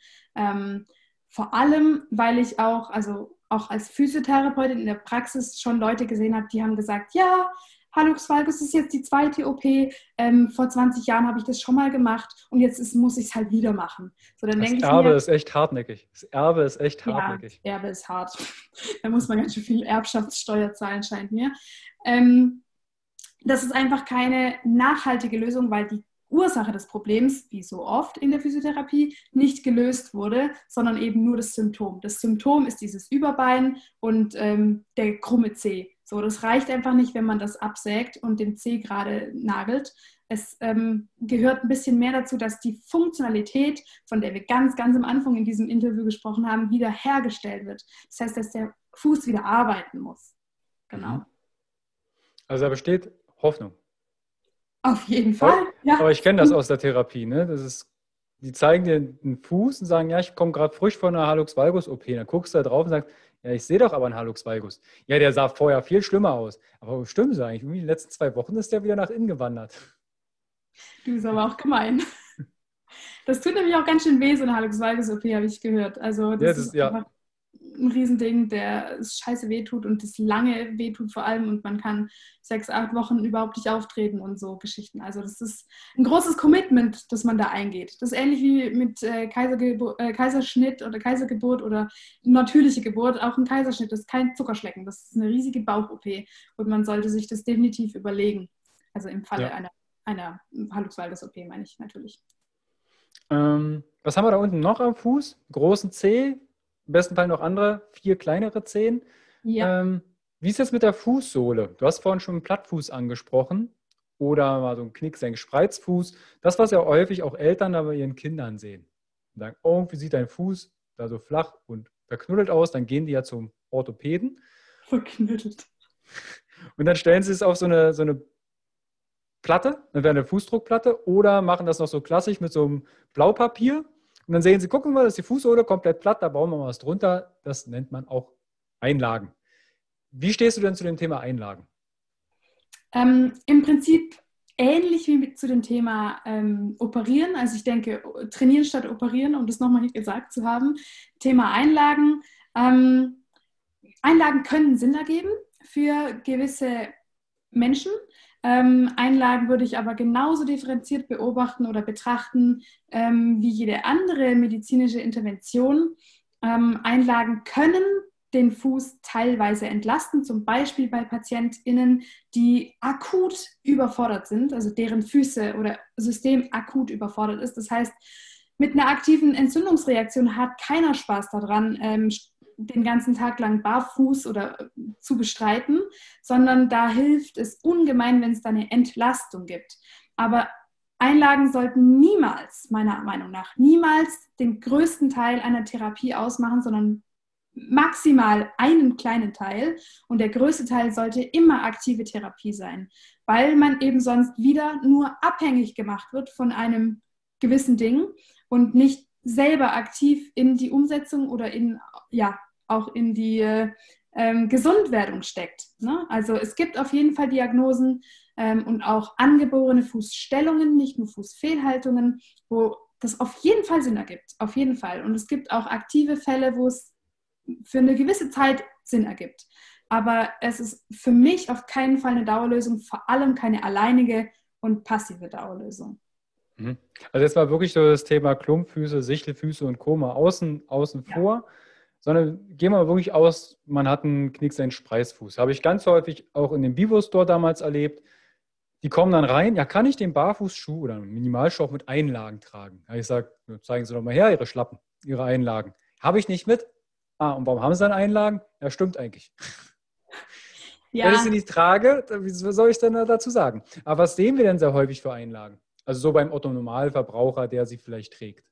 B: Vor allem, weil ich auch, also auch als Physiotherapeutin in der Praxis schon Leute gesehen habe, die haben gesagt, ja, Hallux valgus ist jetzt die zweite OP. Vor 20 Jahren habe ich das schon mal gemacht und jetzt muss ich es halt wieder machen. So, dann
A: Das
B: denke ich
A: Erbe
B: mir,
A: ist echt hartnäckig. Das Erbe ist echt
B: ja,
A: hartnäckig.
B: Erbe ist hart. Da muss man ganz schön viel Erbschaftssteuer zahlen, scheint mir. Ähm, Das ist einfach keine nachhaltige Lösung, weil die Ursache des Problems, wie so oft in der Physiotherapie, nicht gelöst wurde, sondern eben nur das Symptom. Das Symptom ist dieses Überbein und der krumme Zeh. So, das reicht einfach nicht, wenn man das absägt und den Zeh gerade nagelt. Es gehört ein bisschen mehr dazu, dass die Funktionalität, von der wir ganz, ganz am Anfang in diesem Interview gesprochen haben, wieder hergestellt wird. Das heißt, dass der Fuß wieder arbeiten muss. Genau.
A: Mhm. Also da besteht Hoffnung.
B: Auf jeden
A: Aber,
B: Fall, ja.
A: aber ich kenne das aus der Therapie, ne? Die zeigen dir einen Fuß und sagen, ja, ich komme gerade frisch von einer Hallux valgus OP. Dann guckst du da drauf und sagst, ja, ich sehe doch aber einen Hallux valgus. Ja, der sah vorher viel schlimmer aus. Aber stimmt es eigentlich? Irgendwie in den letzten 2 Wochen ist der wieder nach innen gewandert.
B: Du bist aber auch gemein. Das tut nämlich auch ganz schön weh, so eine Hallux valgus OP, habe ich gehört. Also
A: Ja,
B: das ist
A: ja,
B: einfach ein Riesending, der scheiße wehtut und das lange wehtut vor allem und man kann 6, 8 Wochen überhaupt nicht auftreten und so Geschichten. Also das ist ein großes Commitment, das man da eingeht. Das ist ähnlich wie mit Kaiserschnitt oder Kaisergeburt oder natürliche Geburt. Auch ein Kaiserschnitt ist kein Zuckerschlecken. Das ist eine riesige Bauch-OP und man sollte sich das definitiv überlegen. Also im Falle
A: ja.
B: einer Hallux valgus OP meine ich natürlich.
A: Was haben wir da unten noch am Fuß? Großen Zeh, im besten Fall noch andere, 4 kleinere Zehen.
B: Ja.
A: Wie ist das mit der Fußsohle? Du hast vorhin schon einen Plattfuß angesprochen oder mal so einen Knicksenk, Spreizfuß. Das, was ja häufig auch Eltern da bei ihren Kindern sehen. Und sagen, oh, wie sieht dein Fuß da so flach und verknuddelt aus? Dann gehen die ja zum Orthopäden
B: Verknüttelt.
A: und dann stellen sie es auf so eine Platte, dann wäre eine Fußdruckplatte, oder machen das noch so klassisch mit so einem Blaupapier. Und dann sehen sie, gucken wir, das ist die Fußsohle komplett platt, da bauen wir mal was drunter. Das nennt man auch Einlagen. Wie stehst du denn zu dem Thema Einlagen?
B: Im Prinzip ähnlich wie zu dem Thema Operieren. Also ich denke, trainieren statt operieren, um das nochmal gesagt zu haben. Thema Einlagen. Einlagen können Sinn ergeben für gewisse Menschen. Einlagen würde ich aber genauso differenziert beobachten oder betrachten wie jede andere medizinische Intervention. Einlagen können den Fuß teilweise entlasten, zum Beispiel bei PatientInnen, die akut überfordert sind, also deren Füße oder System akut überfordert ist. Das heißt, mit einer aktiven Entzündungsreaktion hat keiner Spaß daran, den ganzen Tag lang barfuß oder zu bestreiten, sondern da hilft es ungemein, wenn es da eine Entlastung gibt. Aber Einlagen sollten niemals, meiner Meinung nach, niemals den größten Teil einer Therapie ausmachen, sondern maximal einen kleinen Teil. Und der größte Teil sollte immer aktive Therapie sein, weil man eben sonst wieder nur abhängig gemacht wird von einem gewissen Ding und nicht selber aktiv in die Umsetzung oder auch in die Gesundwerdung steckt. Ne? Also es gibt auf jeden Fall Diagnosen und auch angeborene Fußstellungen, nicht nur Fußfehlhaltungen, wo das auf jeden Fall Sinn ergibt. Auf jeden Fall. Und es gibt auch aktive Fälle, wo es für eine gewisse Zeit Sinn ergibt. Aber es ist für mich auf keinen Fall eine Dauerlösung, vor allem keine alleinige und passive Dauerlösung.
A: Also jetzt mal wirklich so das Thema Klumpfüße, Sichelfüße und Co. mal außen vor, sondern gehen wir mal wirklich aus, man hat einen Knicksein-Spreizfuß. Habe ich ganz häufig auch in dem Bivo-Store damals erlebt. Die kommen dann rein, ja, kann ich den Barfußschuh oder einen Minimalschuh auch mit Einlagen tragen? Ja, ich sage, zeigen Sie doch mal her, Ihre Schlappen, Ihre Einlagen. Habe ich nicht mit. Und warum haben Sie dann Einlagen? Ja, stimmt eigentlich.
B: Ja.
A: Wenn ich sie nicht trage, was soll ich denn dazu sagen? Aber was sehen wir denn sehr häufig für Einlagen? Also so beim Otto-Normalverbraucher, der sie vielleicht trägt.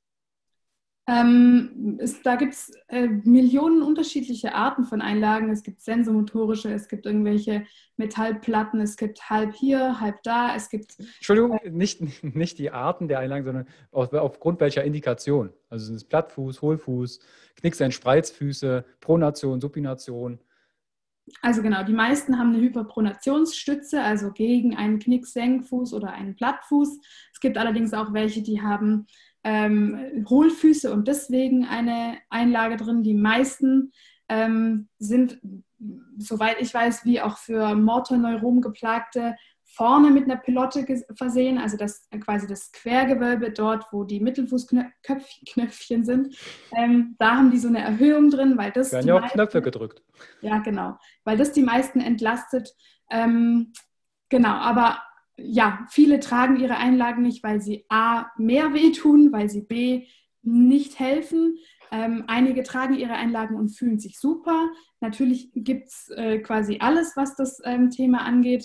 B: Da gibt es Millionen unterschiedliche Arten von Einlagen. Es gibt sensomotorische, es gibt irgendwelche Metallplatten, es gibt halb hier, halb da. Es gibt
A: Entschuldigung, nicht die Arten der Einlagen, sondern aufgrund welcher Indikation. Also sind es Plattfuß, Hohlfuß, Knicksein, Spreizfüße, Pronation, Supination.
B: Also genau, die meisten haben eine Hyperpronationsstütze, also gegen einen Knicksenkfuß oder einen Plattfuß. Es gibt allerdings auch welche, die haben Hohlfüße und deswegen eine Einlage drin. Die meisten sind, soweit ich weiß, wie auch für Motorneuron-Geplagte, vorne mit einer Pilotte versehen, also das quasi das Quergewölbe dort, wo die Mittelfußknöpfchen sind. Da haben die so eine Erhöhung drin, weil das
A: werden ja auch Knöpfe gedrückt.
B: Ja, genau, weil das die meisten entlastet. Genau, aber ja, viele tragen ihre Einlagen nicht, weil sie A, mehr wehtun, weil sie B, nicht helfen. Einige tragen ihre Einlagen und fühlen sich super. Natürlich gibt es quasi alles, was das Thema angeht.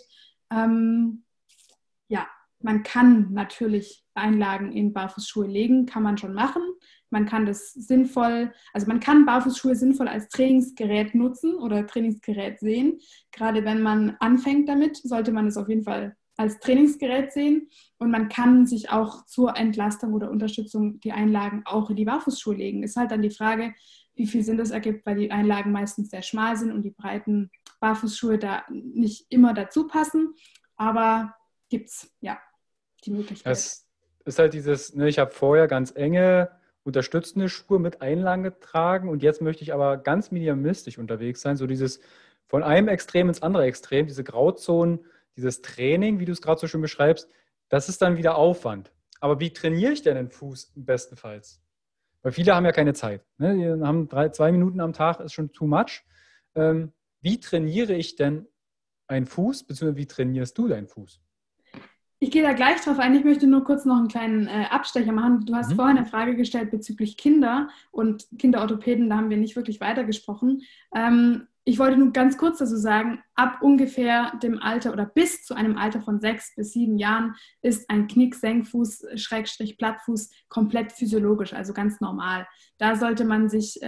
B: Ja, man kann natürlich Einlagen in Barfußschuhe legen, kann man schon machen. Man kann das sinnvoll, also man kann Barfußschuhe sinnvoll als Trainingsgerät nutzen oder Trainingsgerät sehen. Gerade wenn man anfängt damit, sollte man es auf jeden Fall als Trainingsgerät sehen. Und man kann sich auch zur Entlastung oder Unterstützung die Einlagen auch in die Barfußschuhe legen. Ist halt dann die Frage, wie viel Sinn das ergibt, weil die Einlagen meistens sehr schmal sind und die breiten Barfußschuhe da nicht immer dazu passen. Aber gibt es, ja, die Möglichkeit.
A: Es ist halt dieses, ne, ich habe vorher ganz enge, unterstützende Schuhe mit Einlagen getragen und jetzt möchte ich aber ganz minimalistisch unterwegs sein. So dieses von einem Extrem ins andere Extrem, diese Grauzonen, dieses Training, wie du es gerade so schön beschreibst, das ist dann wieder Aufwand. Aber wie trainiere ich denn den Fuß bestenfalls? Weil viele haben ja keine Zeit. Ne? Die haben 2 Minuten am Tag, ist schon too much. Wie trainiere ich denn einen Fuß, beziehungsweise wie trainierst du deinen Fuß?
B: Ich gehe da gleich drauf ein. Ich möchte nur kurz noch einen kleinen Abstecher machen. Du hast vorhin eine Frage gestellt bezüglich Kinder und Kinderorthopäden, da haben wir nicht wirklich weitergesprochen. Ich wollte nur ganz kurz dazu sagen, ab ungefähr dem Alter oder bis zu einem Alter von 6 bis 7 Jahren ist ein Knick-Senkfuß, Plattfuß komplett physiologisch, also ganz normal. Da sollte man sich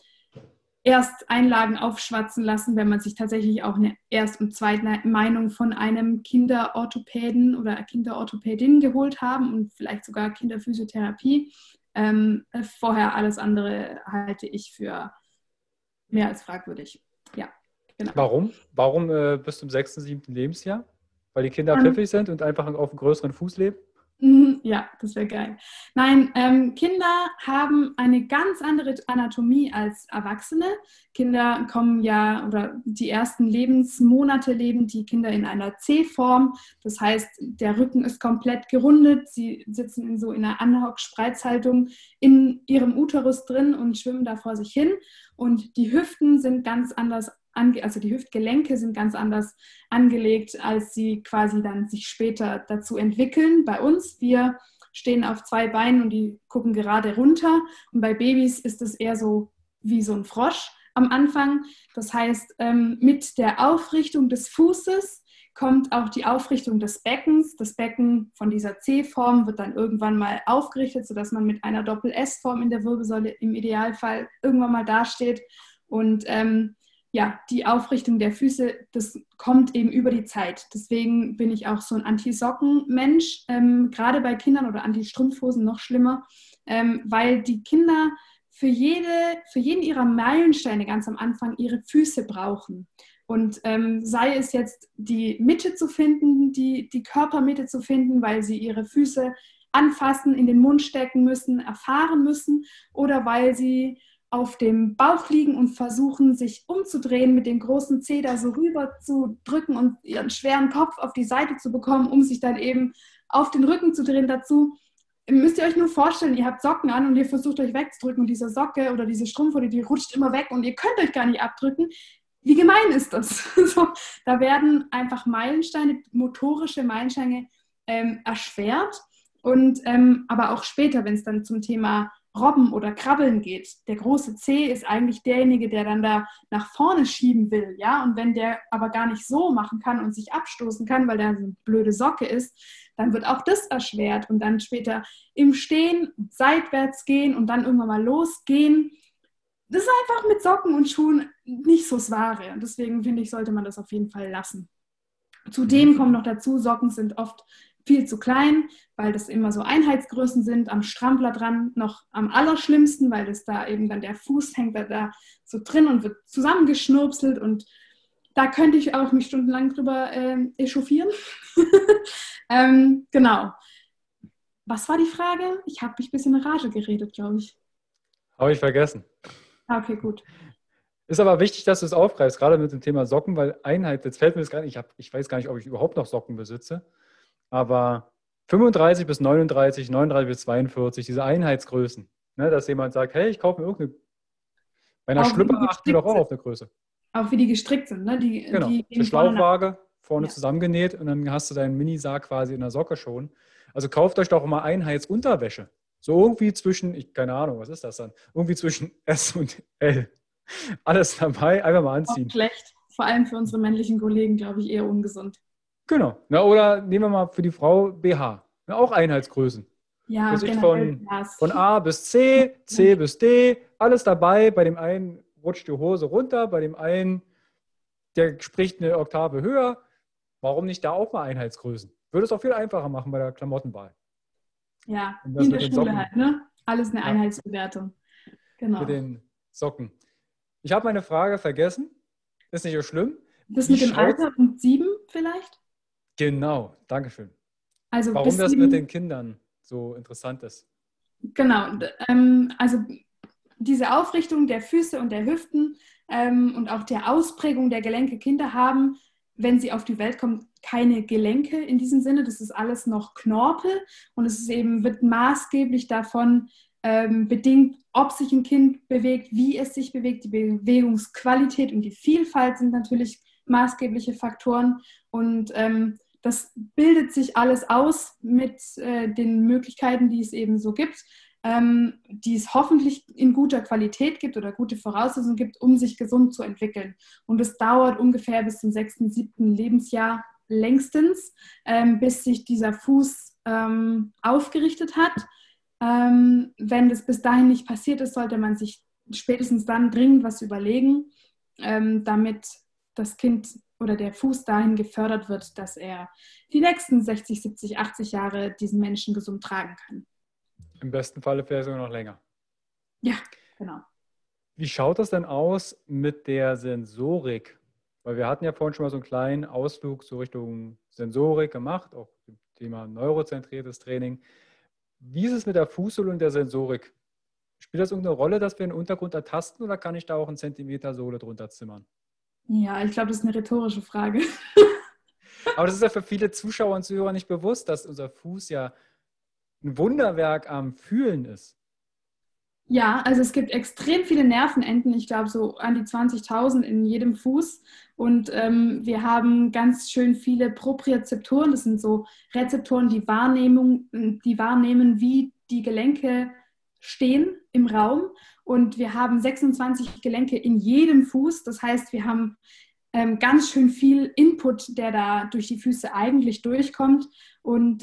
B: erst Einlagen aufschwatzen lassen, wenn man sich tatsächlich auch eine Erst- und Zweitmeinung von einem Kinderorthopäden oder Kinderorthopädin geholt haben und vielleicht sogar Kinderphysiotherapie. Vorher alles andere halte ich für mehr als fragwürdig. Ja, genau.
A: Warum? Warum bis zum 6., 7. Lebensjahr? Weil die Kinder pfiffig sind und einfach auf einem größeren Fuß leben?
B: Ja, das wäre geil. Nein, Kinder haben eine ganz andere Anatomie als Erwachsene. Kinder kommen ja, oder die ersten Lebensmonate leben die Kinder in einer C-Form. Das heißt, der Rücken ist komplett gerundet. Sie sitzen in einer Anhock-Spreizhaltung in ihrem Uterus drin und schwimmen da vor sich hin. Und die Hüften sind ganz anders also die Hüftgelenke sind ganz anders angelegt, als sie quasi dann sich später dazu entwickeln. Bei uns, wir stehen auf 2 Beinen und die gucken gerade runter. Und bei Babys ist es eher so wie so ein Frosch am Anfang. Das heißt, mit der Aufrichtung des Fußes kommt auch die Aufrichtung des Beckens. Das Becken von dieser C-Form wird dann irgendwann mal aufgerichtet, sodass man mit einer Doppel-S-Form in der Wirbelsäule im Idealfall irgendwann mal dasteht. Und ja, die Aufrichtung der Füße, das kommt eben über die Zeit. Deswegen bin ich auch so ein Anti-Socken-Mensch, gerade bei Kindern, oder Anti-Strumpfhosen noch schlimmer, weil die Kinder für jeden ihrer Meilensteine ganz am Anfang ihre Füße brauchen. Und sei es jetzt die Mitte zu finden, die Körpermitte zu finden, weil sie ihre Füße anfassen, in den Mund stecken müssen, erfahren müssen, oder weil sie auf dem Bauch liegen und versuchen, sich umzudrehen, mit dem großen Zeh da so rüber zu drücken und ihren schweren Kopf auf die Seite zu bekommen, um sich dann eben auf den Rücken zu drehen. Dazu müsst ihr euch nur vorstellen, ihr habt Socken an und ihr versucht euch wegzudrücken und diese Socke oder diese Strumpfhose, die rutscht immer weg und ihr könnt euch gar nicht abdrücken. Wie gemein ist das? So, da werden einfach Meilensteine, motorische Meilensteine erschwert. Und aber auch später, wenn es dann zum Thema Robben oder Krabbeln geht, der große C ist eigentlich derjenige, der dann da nach vorne schieben will, ja, und wenn der aber gar nicht so machen kann und sich abstoßen kann, weil der so eine blöde Socke ist, dann wird auch das erschwert und dann später im Stehen seitwärts gehen und dann irgendwann mal losgehen. Das ist einfach mit Socken und Schuhen nicht so das Wahre und deswegen finde ich, sollte man das auf jeden Fall lassen. Zudem kommt noch dazu, Socken sind oft viel zu klein, weil das immer so Einheitsgrößen sind, am Strampler dran noch am allerschlimmsten, weil das da eben dann der Fuß hängt da so drin und wird zusammengeschnurpselt und da könnte ich auch mich stundenlang drüber echauffieren. Genau. Was war die Frage? Ich habe mich ein bisschen in Rage geredet, glaube ich.
A: Habe ich vergessen.
B: Okay, gut.
A: Ist aber wichtig, dass du es aufgreifst, gerade mit dem Thema Socken, weil Einheit, jetzt fällt mir das gar nicht, ich weiß gar nicht, ob ich überhaupt noch Socken besitze. Aber 35 bis 39, 39 bis 42, diese Einheitsgrößen, ne, dass jemand sagt, hey, ich kaufe mir irgendeine, bei einer Schlüpper achten wir doch auch auf eine Größe.
B: Auch wie die gestrickt sind, ne?
A: Genau, eine Schlauchwaage, vorne zusammengenäht und dann hast du deinen Minisarg quasi in der Socke schon. Also kauft euch doch mal Einheitsunterwäsche. So irgendwie zwischen, keine Ahnung, was ist das dann? Irgendwie zwischen S und L. Alles dabei, einfach mal anziehen.
B: Auch schlecht, vor allem für unsere männlichen Kollegen, glaube ich, eher ungesund.
A: Genau. Na, oder nehmen wir mal für die Frau BH. Na, auch Einheitsgrößen.
B: Ja,
A: also von A bis C, C bis D, alles dabei. Bei dem einen rutscht die Hose runter, bei dem einen, der spricht eine Oktave höher. Warum nicht da auch mal Einheitsgrößen? Würde es auch viel einfacher machen bei der Klamottenwahl.
B: Ja, wie in der Schule halt, ne? Alles eine Einheitsbewertung. Genau.
A: Mit den Socken. Ich habe meine Frage vergessen. Ist nicht so schlimm.
B: Das mit dem Alter und 7 vielleicht?
A: Genau, dankeschön.
B: Also
A: warum das mit den Kindern so interessant ist.
B: Genau, also diese Aufrichtung der Füße und der Hüften und auch der Ausprägung der Gelenke. Kinder haben, wenn sie auf die Welt kommen, keine Gelenke in diesem Sinne. Das ist alles noch Knorpel und es ist eben, wird maßgeblich davon bedingt, ob sich ein Kind bewegt, wie es sich bewegt. Die Bewegungsqualität und die Vielfalt sind natürlich maßgebliche Faktoren und das bildet sich alles aus mit den Möglichkeiten, die es eben so gibt, die es hoffentlich in guter Qualität gibt oder gute Voraussetzungen gibt, um sich gesund zu entwickeln. Und es dauert ungefähr bis zum 6., 7. Lebensjahr längstens, bis sich dieser Fuß aufgerichtet hat. Wenn das bis dahin nicht passiert ist, sollte man sich spätestens dann dringend was überlegen, damit das Kind oder der Fuß dahin gefördert wird, dass er die nächsten 60, 70, 80 Jahre diesen Menschen gesund tragen kann.
A: Im besten Falle vielleicht sogar noch länger.
B: Ja, genau.
A: Wie schaut das denn aus mit der Sensorik? Weil wir hatten ja vorhin schon mal so einen kleinen Ausflug so Richtung Sensorik gemacht, auch zum Thema neurozentriertes Training. Wie ist es mit der Fußsohle und der Sensorik? Spielt das irgendeine Rolle, dass wir den Untergrund ertasten oder kann ich da auch einen Zentimeter Sohle drunter zimmern?
B: Ja, ich glaube, das ist eine rhetorische Frage.
A: Aber das ist ja für viele Zuschauer und Zuhörer nicht bewusst, dass unser Fuß ja ein Wunderwerk am Fühlen ist.
B: Ja, also es gibt extrem viele Nervenenden, ich glaube so an die 20.000 in jedem Fuß. Und wir haben ganz schön viele Propriozeptoren, das sind so Rezeptoren, die wahrnehmen, wie die Gelenke stehen im Raum. Und wir haben 26 Gelenke in jedem Fuß. Das heißt, wir haben ganz schön viel Input, der da durch die Füße eigentlich durchkommt. Und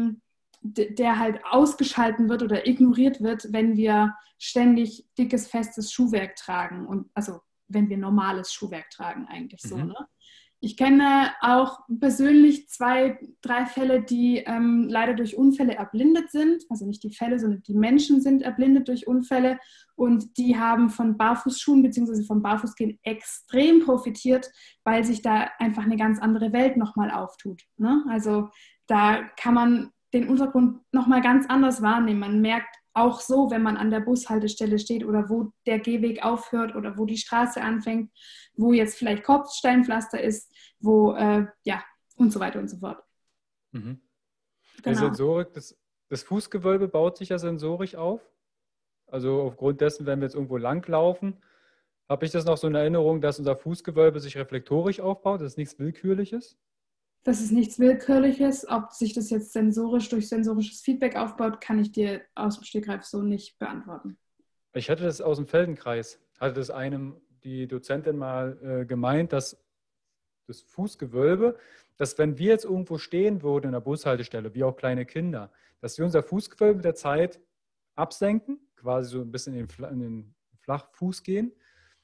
B: der halt ausgeschalten wird oder ignoriert wird, wenn wir ständig dickes, festes Schuhwerk tragen. Und also wenn wir normales Schuhwerk tragen, eigentlich so. Ne? Ich kenne auch persönlich 2, 3 Fälle, die leider durch Unfälle erblindet sind. Also nicht die Fälle, sondern die Menschen sind erblindet durch Unfälle. Und die haben von Barfußschuhen bzw. vom Barfußgehen extrem profitiert, weil sich da einfach eine ganz andere Welt nochmal auftut. Ne? Also da kann man den Untergrund nochmal ganz anders wahrnehmen. Man merkt auch so, wenn man an der Bushaltestelle steht oder wo der Gehweg aufhört oder wo die Straße anfängt, wo jetzt vielleicht Kopfsteinpflaster ist, wo, ja, und so weiter und so fort.
A: Mhm. Die
B: Genau.
A: Sensorik, das Fußgewölbe baut sich ja sensorisch auf. Also aufgrund dessen, wenn wir jetzt irgendwo langlaufen, habe ich das noch so in Erinnerung, dass unser Fußgewölbe sich reflektorisch aufbaut. Das ist nichts Willkürliches.
B: Das ist nichts Willkürliches. Ob sich das jetzt sensorisch durch sensorisches Feedback aufbaut, kann ich dir aus dem Stegreif so nicht beantworten.
A: Ich hatte das aus dem Feldenkreis, hatte das einem die Dozentin mal gemeint, dass das Fußgewölbe, dass wenn wir jetzt irgendwo stehen würden in der Bushaltestelle, wie auch kleine Kinder, dass wir unser Fußgewölbe mit der Zeit absenken, quasi so ein bisschen in den Flachfuß gehen,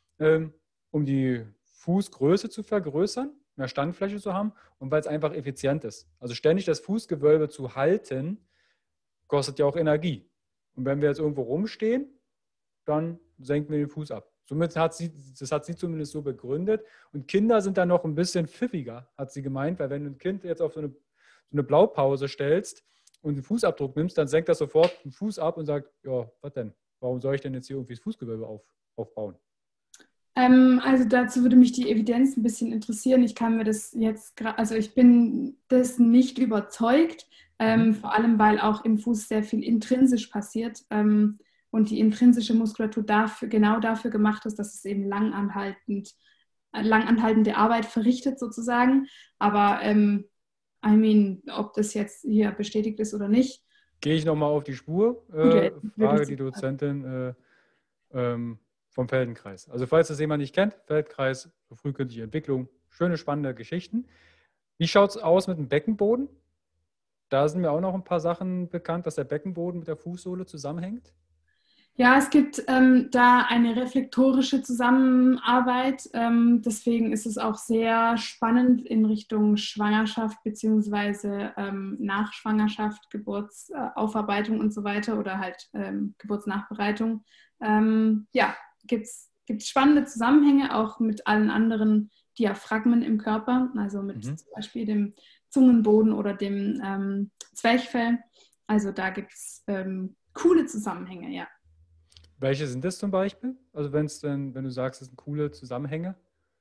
A: um die Fußgröße zu vergrößern, mehr Standfläche zu haben und weil es einfach effizient ist. Also ständig das Fußgewölbe zu halten, kostet ja auch Energie. Und wenn wir jetzt irgendwo rumstehen, dann senken wir den Fuß ab. Somit hat sie zumindest so begründet. Und Kinder sind dann noch ein bisschen pfiffiger, hat sie gemeint, weil wenn du ein Kind jetzt auf so eine Blaupause stellst und einen Fußabdruck nimmst, dann senkt das sofort den Fuß ab und sagt, ja, was denn? Warum soll ich denn jetzt hier irgendwie das Fußgewölbe aufbauen?
B: Also dazu würde mich die Evidenz ein bisschen interessieren. Ich kann mir das jetzt gerade, also ich bin das nicht überzeugt, vor allem weil auch im Fuß sehr viel intrinsisch passiert und die intrinsische Muskulatur genau dafür gemacht ist, dass es eben langanhaltende Arbeit verrichtet sozusagen. Aber ob das jetzt hier bestätigt ist oder nicht.
A: Gehe ich nochmal auf die Spur, frage die Dozentin vom Feldenkreis. Also falls das jemand nicht kennt, Feldenkreis für frühkindliche Entwicklung, schöne, spannende Geschichten. Wie schaut es aus mit dem Beckenboden? Da sind mir auch noch ein paar Sachen bekannt, dass der Beckenboden mit der Fußsohle zusammenhängt.
B: Ja, es gibt da eine reflektorische Zusammenarbeit. Deswegen ist es auch sehr spannend in Richtung Schwangerschaft bzw. nach Schwangerschaft, Geburtsaufarbeitung und so weiter oder halt Geburtsnachbereitung. Ja, gibt es spannende Zusammenhänge auch mit allen anderen Diaphragmen im Körper, also mit zum Beispiel dem Zungenboden oder dem Zwerchfell. Also da gibt es coole Zusammenhänge, ja.
A: Welche sind das zum Beispiel? Also wenn du sagst, das sind coole Zusammenhänge?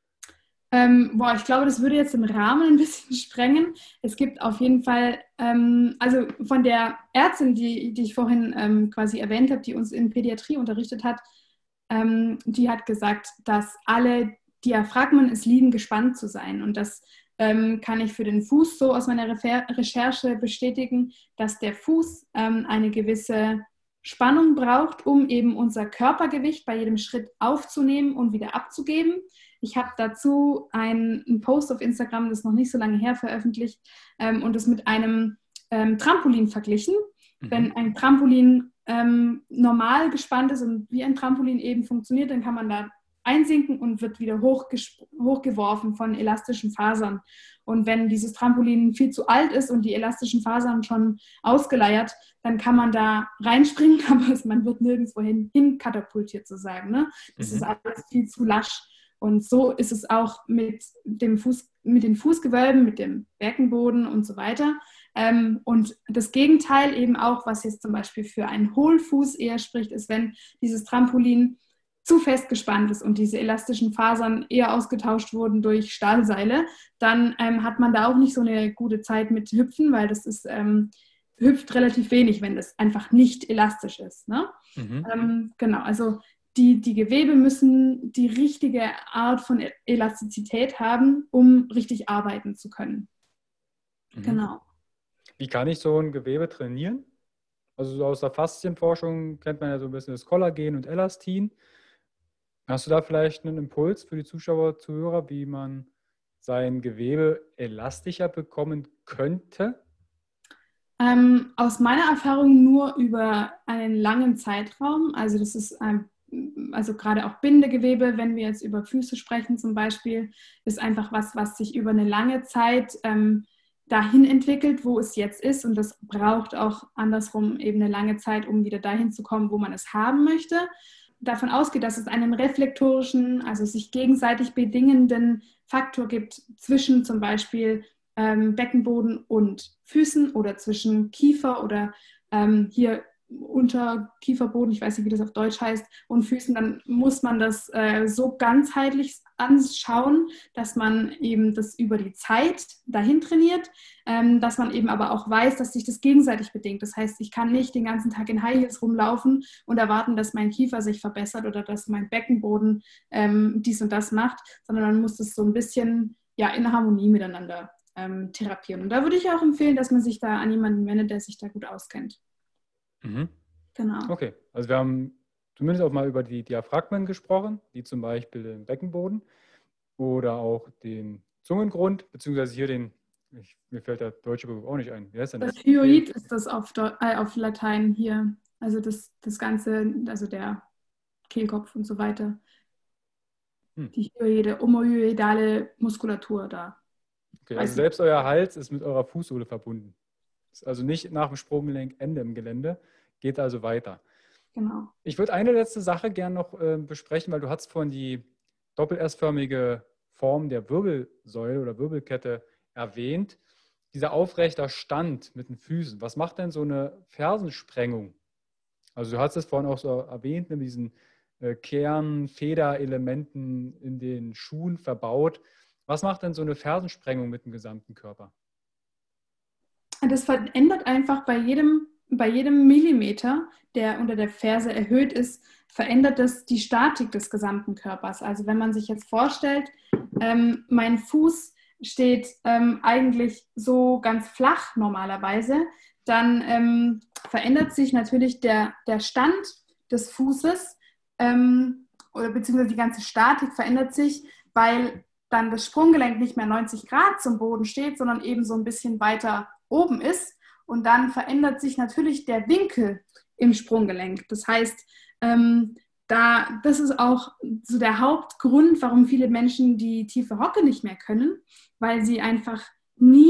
B: Ich glaube, das würde jetzt den Rahmen ein bisschen sprengen. Es gibt auf jeden Fall, also von der Ärztin, die ich vorhin quasi erwähnt habe, die uns in Pädiatrie unterrichtet hat, die hat gesagt, dass alle Diaphragmen es lieben, gespannt zu sein. Und das kann ich für den Fuß so aus meiner Recherche bestätigen, dass der Fuß eine gewisse Spannung braucht, um eben unser Körpergewicht bei jedem Schritt aufzunehmen und wieder abzugeben. Ich habe dazu einen Post auf Instagram, das ist noch nicht so lange her, veröffentlicht und das mit einem Trampolin verglichen. Wenn ein Trampolin normal gespannt ist und wie ein Trampolin eben funktioniert, dann kann man da einsinken und wird wieder hochgeworfen von elastischen Fasern. Und wenn dieses Trampolin viel zu alt ist und die elastischen Fasern schon ausgeleiert, dann kann man da reinspringen, aber man wird nirgendwo hin katapultiert sozusagen. Ne? Das ist alles viel zu lasch. Und so ist es auch mit den Fußgewölben, mit dem Beckenboden und so weiter. Und das Gegenteil eben auch, was jetzt zum Beispiel für einen Hohlfuß eher spricht, ist, wenn dieses Trampolin zu fest gespannt ist und diese elastischen Fasern eher ausgetauscht wurden durch Stahlseile, dann hat man da auch nicht so eine gute Zeit mit Hüpfen, weil das ist hilft relativ wenig, wenn das einfach nicht elastisch ist. Ne? Genau, also die Gewebe müssen die richtige Art von Elastizität haben, um richtig arbeiten zu können. Genau.
A: Wie kann ich so ein Gewebe trainieren? Also so aus der Faszienforschung kennt man ja so ein bisschen das Kollagen und Elastin. Hast du da vielleicht einen Impuls für die Zuschauer, Zuhörer, wie man sein Gewebe elastischer bekommen könnte?
B: Aus meiner Erfahrung nur über einen langen Zeitraum. Also das ist also gerade auch Bindegewebe, wenn wir jetzt über Füße sprechen zum Beispiel, ist einfach was sich über eine lange Zeit dahin entwickelt, wo es jetzt ist. Und das braucht auch andersrum eben eine lange Zeit, um wieder dahin zu kommen, wo man es haben möchte. Davon ausgeht, dass es einen reflektorischen, also sich gegenseitig bedingenden Faktor gibt zwischen zum Beispiel Beckenboden und Füßen oder zwischen Kiefer oder hier unter Kieferboden, ich weiß nicht, wie das auf Deutsch heißt, und Füßen, dann muss man das so ganzheitlich anschauen, dass man eben das über die Zeit dahin trainiert, dass man eben aber auch weiß, dass sich das gegenseitig bedingt. Das heißt, ich kann nicht den ganzen Tag in High Heels rumlaufen und erwarten, dass mein Kiefer sich verbessert oder dass mein Beckenboden dies und das macht, sondern man muss das so ein bisschen ja, in Harmonie miteinander therapieren. Und da würde ich auch empfehlen, dass man sich da an jemanden wendet, der sich da gut auskennt. Genau.
A: Okay, also wir haben zumindest auch mal über die Diaphragmen gesprochen, die zum Beispiel den Beckenboden oder auch den Zungengrund, beziehungsweise hier mir fällt der deutsche Begriff auch nicht ein. Wie heißt denn das?
B: Das Hyoid ist das auf Latein hier. Also das Ganze, also der Kehlkopf und so weiter. Die hyoide, omohyoidale Muskulatur da.
A: Okay, also selbst euer Hals ist mit eurer Fußsohle verbunden. Ist also nicht nach dem Sprunggelenk-Ende im Gelände, geht also weiter.
B: Genau.
A: Ich würde eine letzte Sache gerne noch besprechen, weil du hast vorhin die doppel-S-förmige Form der Wirbelsäule oder Wirbelkette erwähnt. Dieser aufrechter Stand mit den Füßen, was macht denn so eine Fersensprengung? Also du hast es vorhin auch so erwähnt, mit diesen Kern-Federelementen in den Schuhen verbaut. Was macht denn so eine Fersensprengung mit dem gesamten Körper?
B: Das verändert einfach bei jedem Millimeter, der unter der Ferse erhöht ist, verändert das die Statik des gesamten Körpers. Also wenn man sich jetzt vorstellt, mein Fuß steht eigentlich so ganz flach normalerweise, dann verändert sich natürlich der Stand des Fußes oder beziehungsweise die ganze Statik verändert sich, weil dann das Sprunggelenk nicht mehr 90 Grad zum Boden steht, sondern eben so ein bisschen weiter oben ist. Und dann verändert sich natürlich der Winkel im Sprunggelenk. Das heißt, das ist auch so der Hauptgrund, warum viele Menschen die tiefe Hocke nicht mehr können, weil sie einfach nie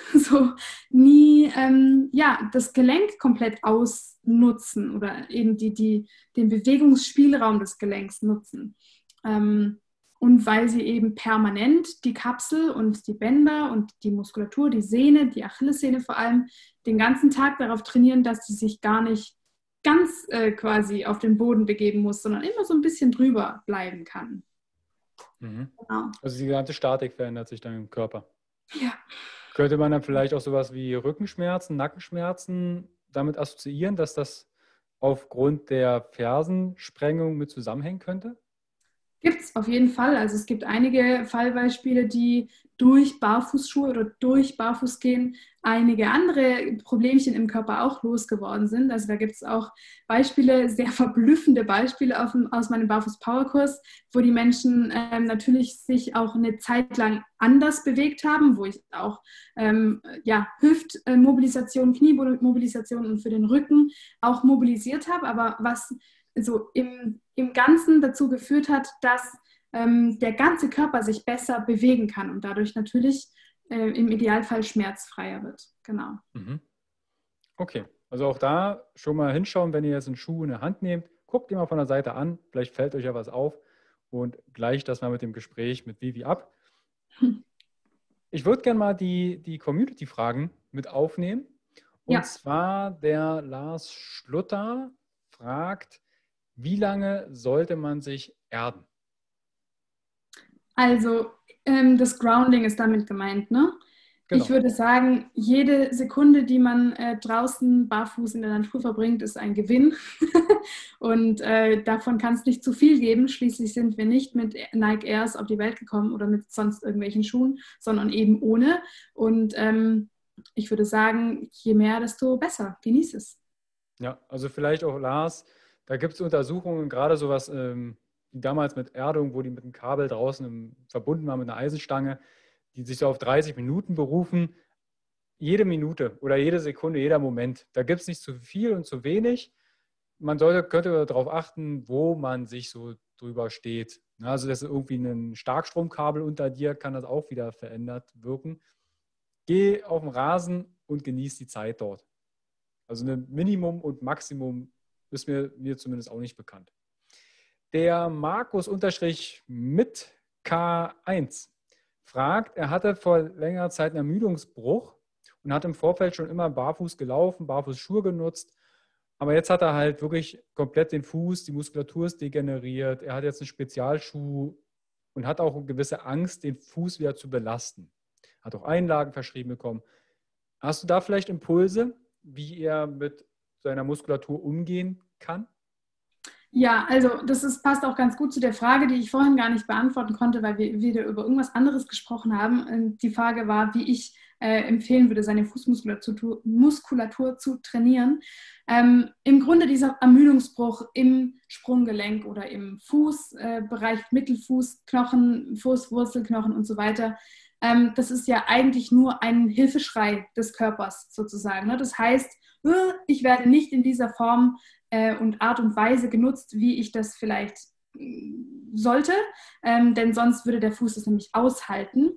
B: das Gelenk komplett ausnutzen oder eben den Bewegungsspielraum des Gelenks nutzen. Und weil sie eben permanent die Kapsel und die Bänder und die Muskulatur, die Sehne, die Achillessehne vor allem, den ganzen Tag darauf trainieren, dass sie sich gar nicht ganz quasi auf den Boden begeben muss, sondern immer so ein bisschen drüber bleiben kann.
A: Genau. Also die ganze Statik verändert sich dann im Körper.
B: Ja.
A: Könnte man dann vielleicht auch sowas wie Rückenschmerzen, Nackenschmerzen damit assoziieren, dass das aufgrund der Fersensprengung mit zusammenhängen könnte?
B: Gibt es auf jeden Fall. Also es gibt einige Fallbeispiele, die durch Barfußschuhe oder durch Barfußgehen einige andere Problemchen im Körper auch losgeworden sind. Also da gibt es auch Beispiele, sehr verblüffende Beispiele aus meinem Barfuß-Power-Kurs, wo die Menschen natürlich sich auch eine Zeit lang anders bewegt haben, wo ich auch Hüftmobilisation, Kniemobilisation und für den Rücken auch mobilisiert habe. Aber was so im Ganzen dazu geführt hat, dass der ganze Körper sich besser bewegen kann und dadurch natürlich im Idealfall schmerzfreier wird. Genau.
A: Okay, also auch da schon mal hinschauen, wenn ihr jetzt einen Schuh in der Hand nehmt, guckt ihn mal von der Seite an, vielleicht fällt euch ja was auf und gleicht das mal mit dem Gespräch mit Vivi ab. Ich würde gerne mal die Community-Fragen mit aufnehmen. Und zwar der Lars Schlutter fragt, wie lange sollte man sich erden?
B: Also das Grounding ist damit gemeint, ne?
A: Genau.
B: Ich würde sagen, jede Sekunde, die man draußen barfuß in der Natur verbringt, ist ein Gewinn. Und davon kann es nicht zu viel geben. Schließlich sind wir nicht mit Nike Airs auf die Welt gekommen oder mit sonst irgendwelchen Schuhen, sondern eben ohne. Und ich würde sagen, je mehr, desto besser. Genieß es.
A: Ja, also vielleicht auch Lars, da gibt es Untersuchungen, gerade sowas, wie damals mit Erdung, wo die mit einem Kabel draußen verbunden waren mit einer Eisenstange, die sich so auf 30 Minuten berufen. Jede Minute oder jede Sekunde, jeder Moment, da gibt es nicht zu viel und zu wenig. Könnte darauf achten, wo man sich so drüber steht. Also das ist irgendwie ein Starkstromkabel unter dir, kann das auch wieder verändert wirken. Geh auf den Rasen und genieß die Zeit dort. Also ein Minimum und Maximum ist mir zumindest auch nicht bekannt. Der Markus mit K1 fragt, er hatte vor längerer Zeit einen Ermüdungsbruch und hat im Vorfeld schon immer barfuß gelaufen, Barfußschuhe genutzt. Aber jetzt hat er halt wirklich komplett den Fuß, die Muskulatur ist degeneriert. Er hat jetzt einen Spezialschuh und hat auch eine gewisse Angst, den Fuß wieder zu belasten. Hat auch Einlagen verschrieben bekommen. Hast du da vielleicht Impulse, wie er mit seiner Muskulatur umgehen kann?
B: Ja, also passt auch ganz gut zu der Frage, die ich vorhin gar nicht beantworten konnte, weil wir wieder über irgendwas anderes gesprochen haben. Und die Frage war, wie ich empfehlen würde, seine Muskulatur zu trainieren. Im Grunde dieser Ermüdungsbruch im Sprunggelenk oder im Fußbereich, Mittelfuß, Knochen, Fußwurzelknochen und so weiter, das ist ja eigentlich nur ein Hilfeschrei des Körpers sozusagen. Ne? Das heißt, ich werde nicht in dieser Form und Art und Weise genutzt, wie ich das vielleicht sollte, denn sonst würde der Fuß es nämlich aushalten.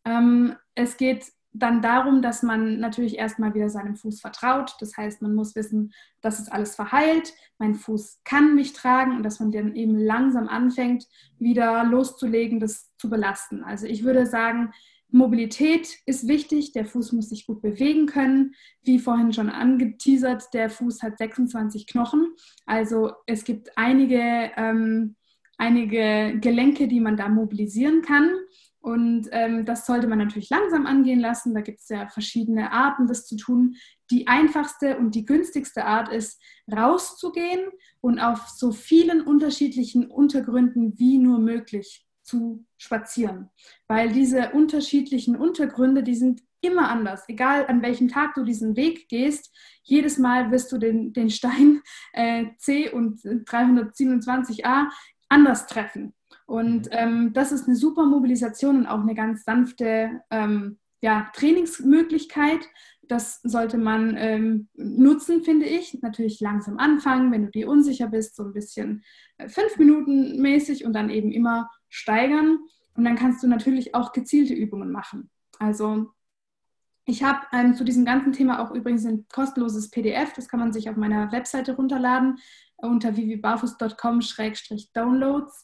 B: Es geht dann darum, dass man natürlich erstmal wieder seinem Fuß vertraut. Das heißt, man muss wissen, dass es alles verheilt. Mein Fuß kann mich tragen und dass man dann eben langsam anfängt, wieder loszulegen, das zu belasten. Also ich würde sagen, Mobilität ist wichtig, der Fuß muss sich gut bewegen können. Wie vorhin schon angeteasert, der Fuß hat 26 Knochen. Also es gibt einige Gelenke, die man da mobilisieren kann. Und das sollte man natürlich langsam angehen lassen. Da gibt es ja verschiedene Arten, das zu tun. Die einfachste und die günstigste Art ist, rauszugehen und auf so vielen unterschiedlichen Untergründen wie nur möglich zu spazieren. Weil diese unterschiedlichen Untergründe, die sind immer anders. Egal an welchem Tag du diesen Weg gehst, jedes Mal wirst du den Stein C und 327a anders treffen. Und das ist eine super Mobilisation und auch eine ganz sanfte Trainingsmöglichkeit. Das sollte man nutzen, finde ich. Natürlich langsam anfangen, wenn du dir unsicher bist, so ein bisschen 5 Minuten mäßig und dann eben immer steigern. Und dann kannst du natürlich auch gezielte Übungen machen. Also ich habe zu diesem ganzen Thema auch übrigens ein kostenloses PDF, das kann man sich auf meiner Webseite runterladen, unter www.barfuß.com/downloads.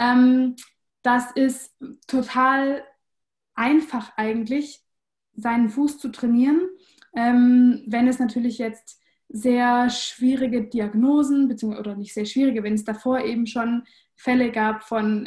B: Das ist total einfach eigentlich, seinen Fuß zu trainieren, wenn es natürlich jetzt sehr schwierige Diagnosen, beziehungsweise oder nicht sehr schwierige, wenn es davor eben schon Fälle gab von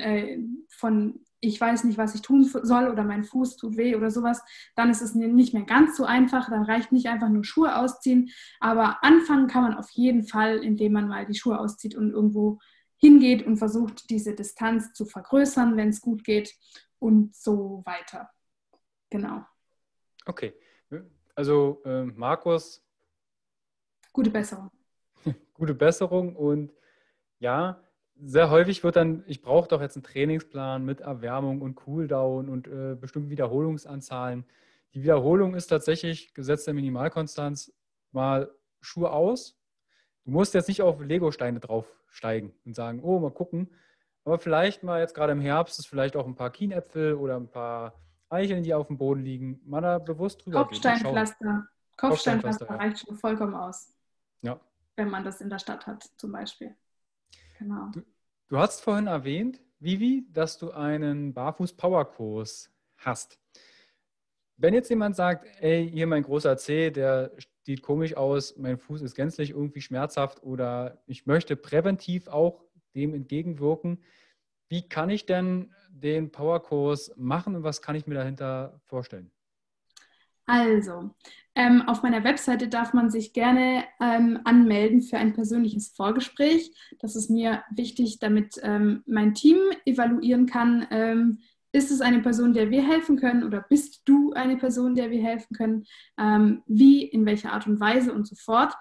B: ich weiß nicht, was ich tun soll oder mein Fuß tut weh oder sowas, dann ist es nicht mehr ganz so einfach, dann reicht nicht einfach nur Schuhe ausziehen, aber anfangen kann man auf jeden Fall, indem man mal die Schuhe auszieht und irgendwo hingeht und versucht, diese Distanz zu vergrößern, wenn es gut geht und so weiter. Genau.
A: Okay, also Markus.
B: Gute Besserung.
A: Gute Besserung und ja, sehr häufig wird dann, ich brauche doch jetzt einen Trainingsplan mit Erwärmung und Cooldown und bestimmten Wiederholungsanzahlen. Die Wiederholung ist tatsächlich Gesetz der Minimalkonstanz, mal Schuhe aus. Du musst jetzt nicht auf Legosteine draufsteigen und sagen, oh, mal gucken. Aber vielleicht mal jetzt gerade im Herbst ist vielleicht auch ein paar Kienäpfel oder ein paar Eicheln, die auf dem Boden liegen, mal da bewusst drüber gehen.
B: Kopfsteinpflaster reicht schon vollkommen aus.
A: Ja.
B: Wenn man das in der Stadt hat, zum Beispiel. Genau.
A: Du hast vorhin erwähnt, Vivi, dass du einen Barfuß-Powerkurs hast. Wenn jetzt jemand sagt, ey, hier mein großer Zeh, der sieht komisch aus, mein Fuß ist gänzlich irgendwie schmerzhaft oder ich möchte präventiv auch dem entgegenwirken, wie kann ich denn den Powerkurs machen und was kann ich mir dahinter vorstellen?
B: Also, auf meiner Webseite darf man sich gerne anmelden für ein persönliches Vorgespräch. Das ist mir wichtig, damit mein Team evaluieren kann, ist es eine Person, der wir helfen können, oder bist du eine Person, der wir helfen können? Wie, in welcher Art und Weise und so fort.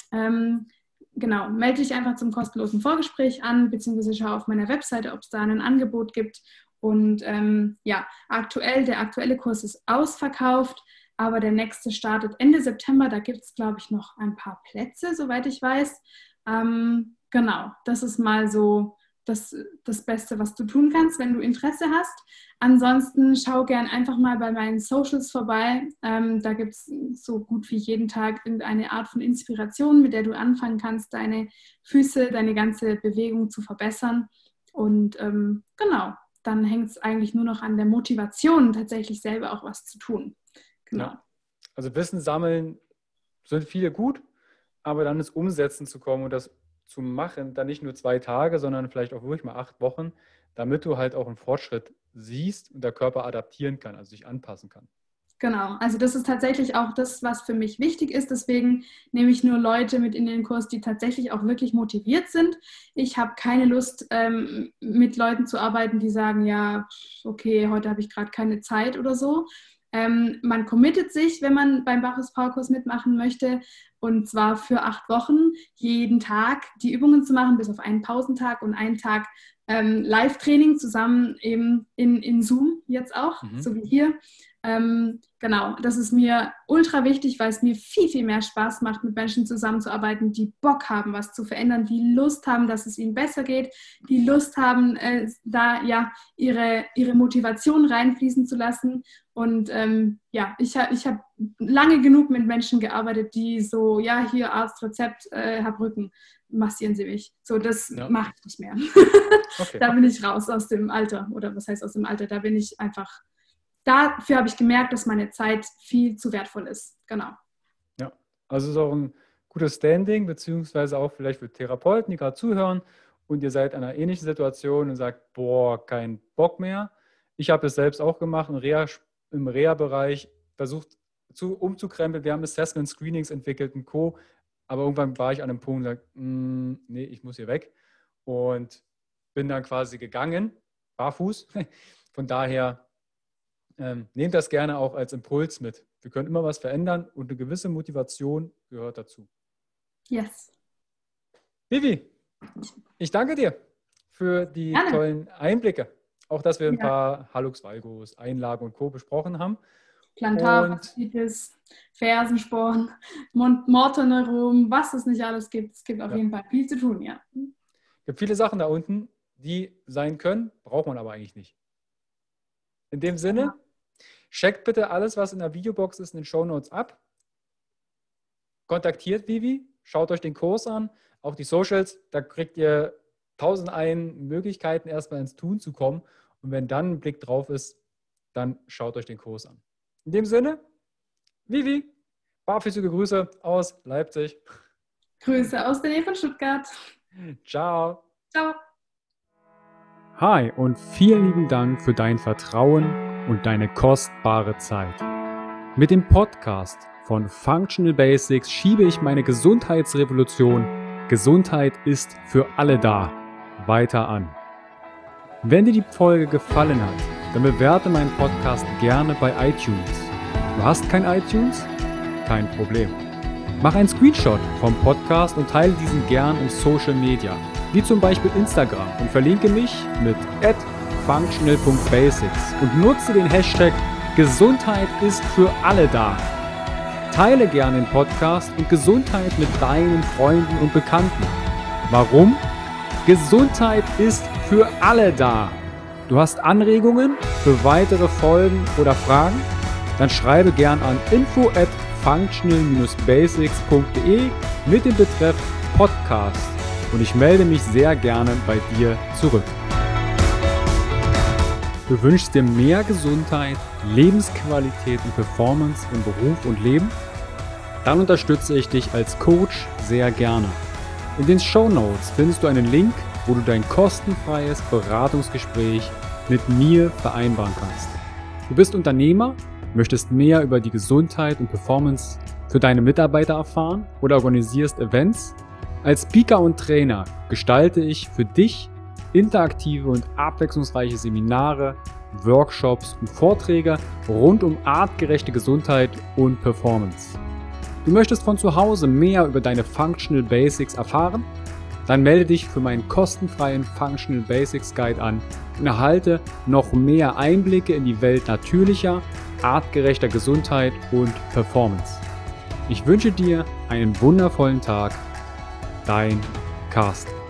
B: Genau, melde dich einfach zum kostenlosen Vorgespräch an, beziehungsweise schau auf meiner Webseite, ob es da ein Angebot gibt. Und ja, der aktuelle Kurs ist ausverkauft, aber der nächste startet Ende September. Da gibt es, glaube ich, noch ein paar Plätze, soweit ich weiß. Genau, das ist mal so das Beste, was du tun kannst, wenn du Interesse hast. Ansonsten schau gern einfach mal bei meinen Socials vorbei. Da gibt es so gut wie jeden Tag irgendeine Art von Inspiration, mit der du anfangen kannst, deine Füße, deine ganze Bewegung zu verbessern. Und genau, dann hängt es eigentlich nur noch an der Motivation, tatsächlich selber auch was zu tun. Genau.
A: Ja. Also Wissen sammeln sind viele gut, aber dann ins Umsetzen zu kommen und das zu machen, dann nicht nur 2 Tage, sondern vielleicht auch wirklich mal 8 Wochen, damit du halt auch einen Fortschritt siehst und der Körper adaptieren kann, also sich anpassen kann.
B: Genau, also das ist tatsächlich auch das, was für mich wichtig ist. Deswegen nehme ich nur Leute mit in den Kurs, die tatsächlich auch wirklich motiviert sind. Ich habe keine Lust, mit Leuten zu arbeiten, die sagen, ja, okay, heute habe ich gerade keine Zeit oder so. Man committet sich, wenn man beim Bacchus Power Kurs mitmachen möchte, und zwar für 8 Wochen, jeden Tag die Übungen zu machen, bis auf einen Pausentag und einen Tag Live-Training zusammen eben in Zoom jetzt auch, so wie hier. Genau, das ist mir ultra wichtig, weil es mir viel, viel mehr Spaß macht, mit Menschen zusammenzuarbeiten, die Bock haben, was zu verändern, die Lust haben, dass es ihnen besser geht, die Lust haben, da ja ihre Motivation reinfließen zu lassen. Und ja, ich hab lange genug mit Menschen gearbeitet, die so, ja, hier Arztrezept, hab Rücken, massieren Sie mich. So, das mache ich nicht mehr. Okay. Da bin ich raus aus dem Alter. Oder was heißt aus dem Alter? Da bin ich einfach... Dafür habe ich gemerkt, dass meine Zeit viel zu wertvoll ist. Genau.
A: Ja, also es ist auch ein gutes Standing, beziehungsweise auch vielleicht für Therapeuten, die gerade zuhören und ihr seid in einer ähnlichen Situation und sagt, boah, kein Bock mehr. Ich habe es selbst auch gemacht, im Reha-Bereich versucht umzukrempeln. Wir haben Assessment Screenings entwickelt und Co. Aber irgendwann war ich an einem Punkt und sagte, nee, ich muss hier weg. Und bin dann quasi gegangen, barfuß. Von daher nehmt das gerne auch als Impuls mit. Wir können immer was verändern und eine gewisse Motivation gehört dazu.
B: Yes.
A: Vivi, ich danke dir für die tollen Einblicke. Auch, dass wir ein paar Hallux valgus, Einlagen und Co. besprochen haben.
B: Plantarfaszitis, Fersensporn, Motorneuromen, was es nicht alles gibt. Es gibt auf jeden Fall viel zu tun, ja.
A: Es gibt viele Sachen da unten, die sein können, braucht man aber eigentlich nicht. In dem Sinne, checkt bitte alles, was in der Videobox ist, in den Shownotes ab. Kontaktiert Vivi, schaut euch den Kurs an, auch die Socials, da kriegt ihr 1001 Möglichkeiten, erstmal ins Tun zu kommen. Und wenn dann ein Blick drauf ist, dann schaut euch den Kurs an. In dem Sinne, Vivi, barfüßige Grüße aus Leipzig.
B: Grüße aus der Nähe von Stuttgart.
A: Ciao.
B: Ciao.
A: Hi und vielen lieben Dank für dein Vertrauen und deine kostbare Zeit. Mit dem Podcast von Functional Basics schiebe ich meine Gesundheitsrevolution Gesundheit ist für alle da weiter an. Wenn dir die Folge gefallen hat, dann bewerte meinen Podcast gerne bei iTunes. Du hast kein iTunes? Kein Problem. Mach einen Screenshot vom Podcast und teile diesen gern in Social Media, wie zum Beispiel Instagram, und verlinke mich mit @functional.basics und nutze den Hashtag Gesundheit ist für alle da. Teile gerne den Podcast und Gesundheit mit deinen Freunden und Bekannten. Warum? Gesundheit ist für alle da. Du hast Anregungen für weitere Folgen oder Fragen? Dann schreibe gern an info@functional-basics.de mit dem Betreff Podcast und ich melde mich sehr gerne bei dir zurück. Du wünschst dir mehr Gesundheit, Lebensqualität und Performance im Beruf und Leben? Dann unterstütze ich dich als Coach sehr gerne. In den Shownotes findest du einen Link, wo du dein kostenfreies Beratungsgespräch mit mir vereinbaren kannst. Du bist Unternehmer möchtest mehr über die Gesundheit und Performance für deine Mitarbeiter erfahren oder organisierst Events? Als Speaker und Trainer gestalte ich für dich interaktive und abwechslungsreiche Seminare, Workshops und Vorträge rund um artgerechte Gesundheit und Performance. Du möchtest von zu Hause mehr über deine Functional Basics erfahren? Dann melde dich für meinen kostenfreien Functional Basics Guide an und erhalte noch mehr Einblicke in die Welt natürlicher, artgerechter Gesundheit und Performance. Ich wünsche dir einen wundervollen Tag. Dein Carsten.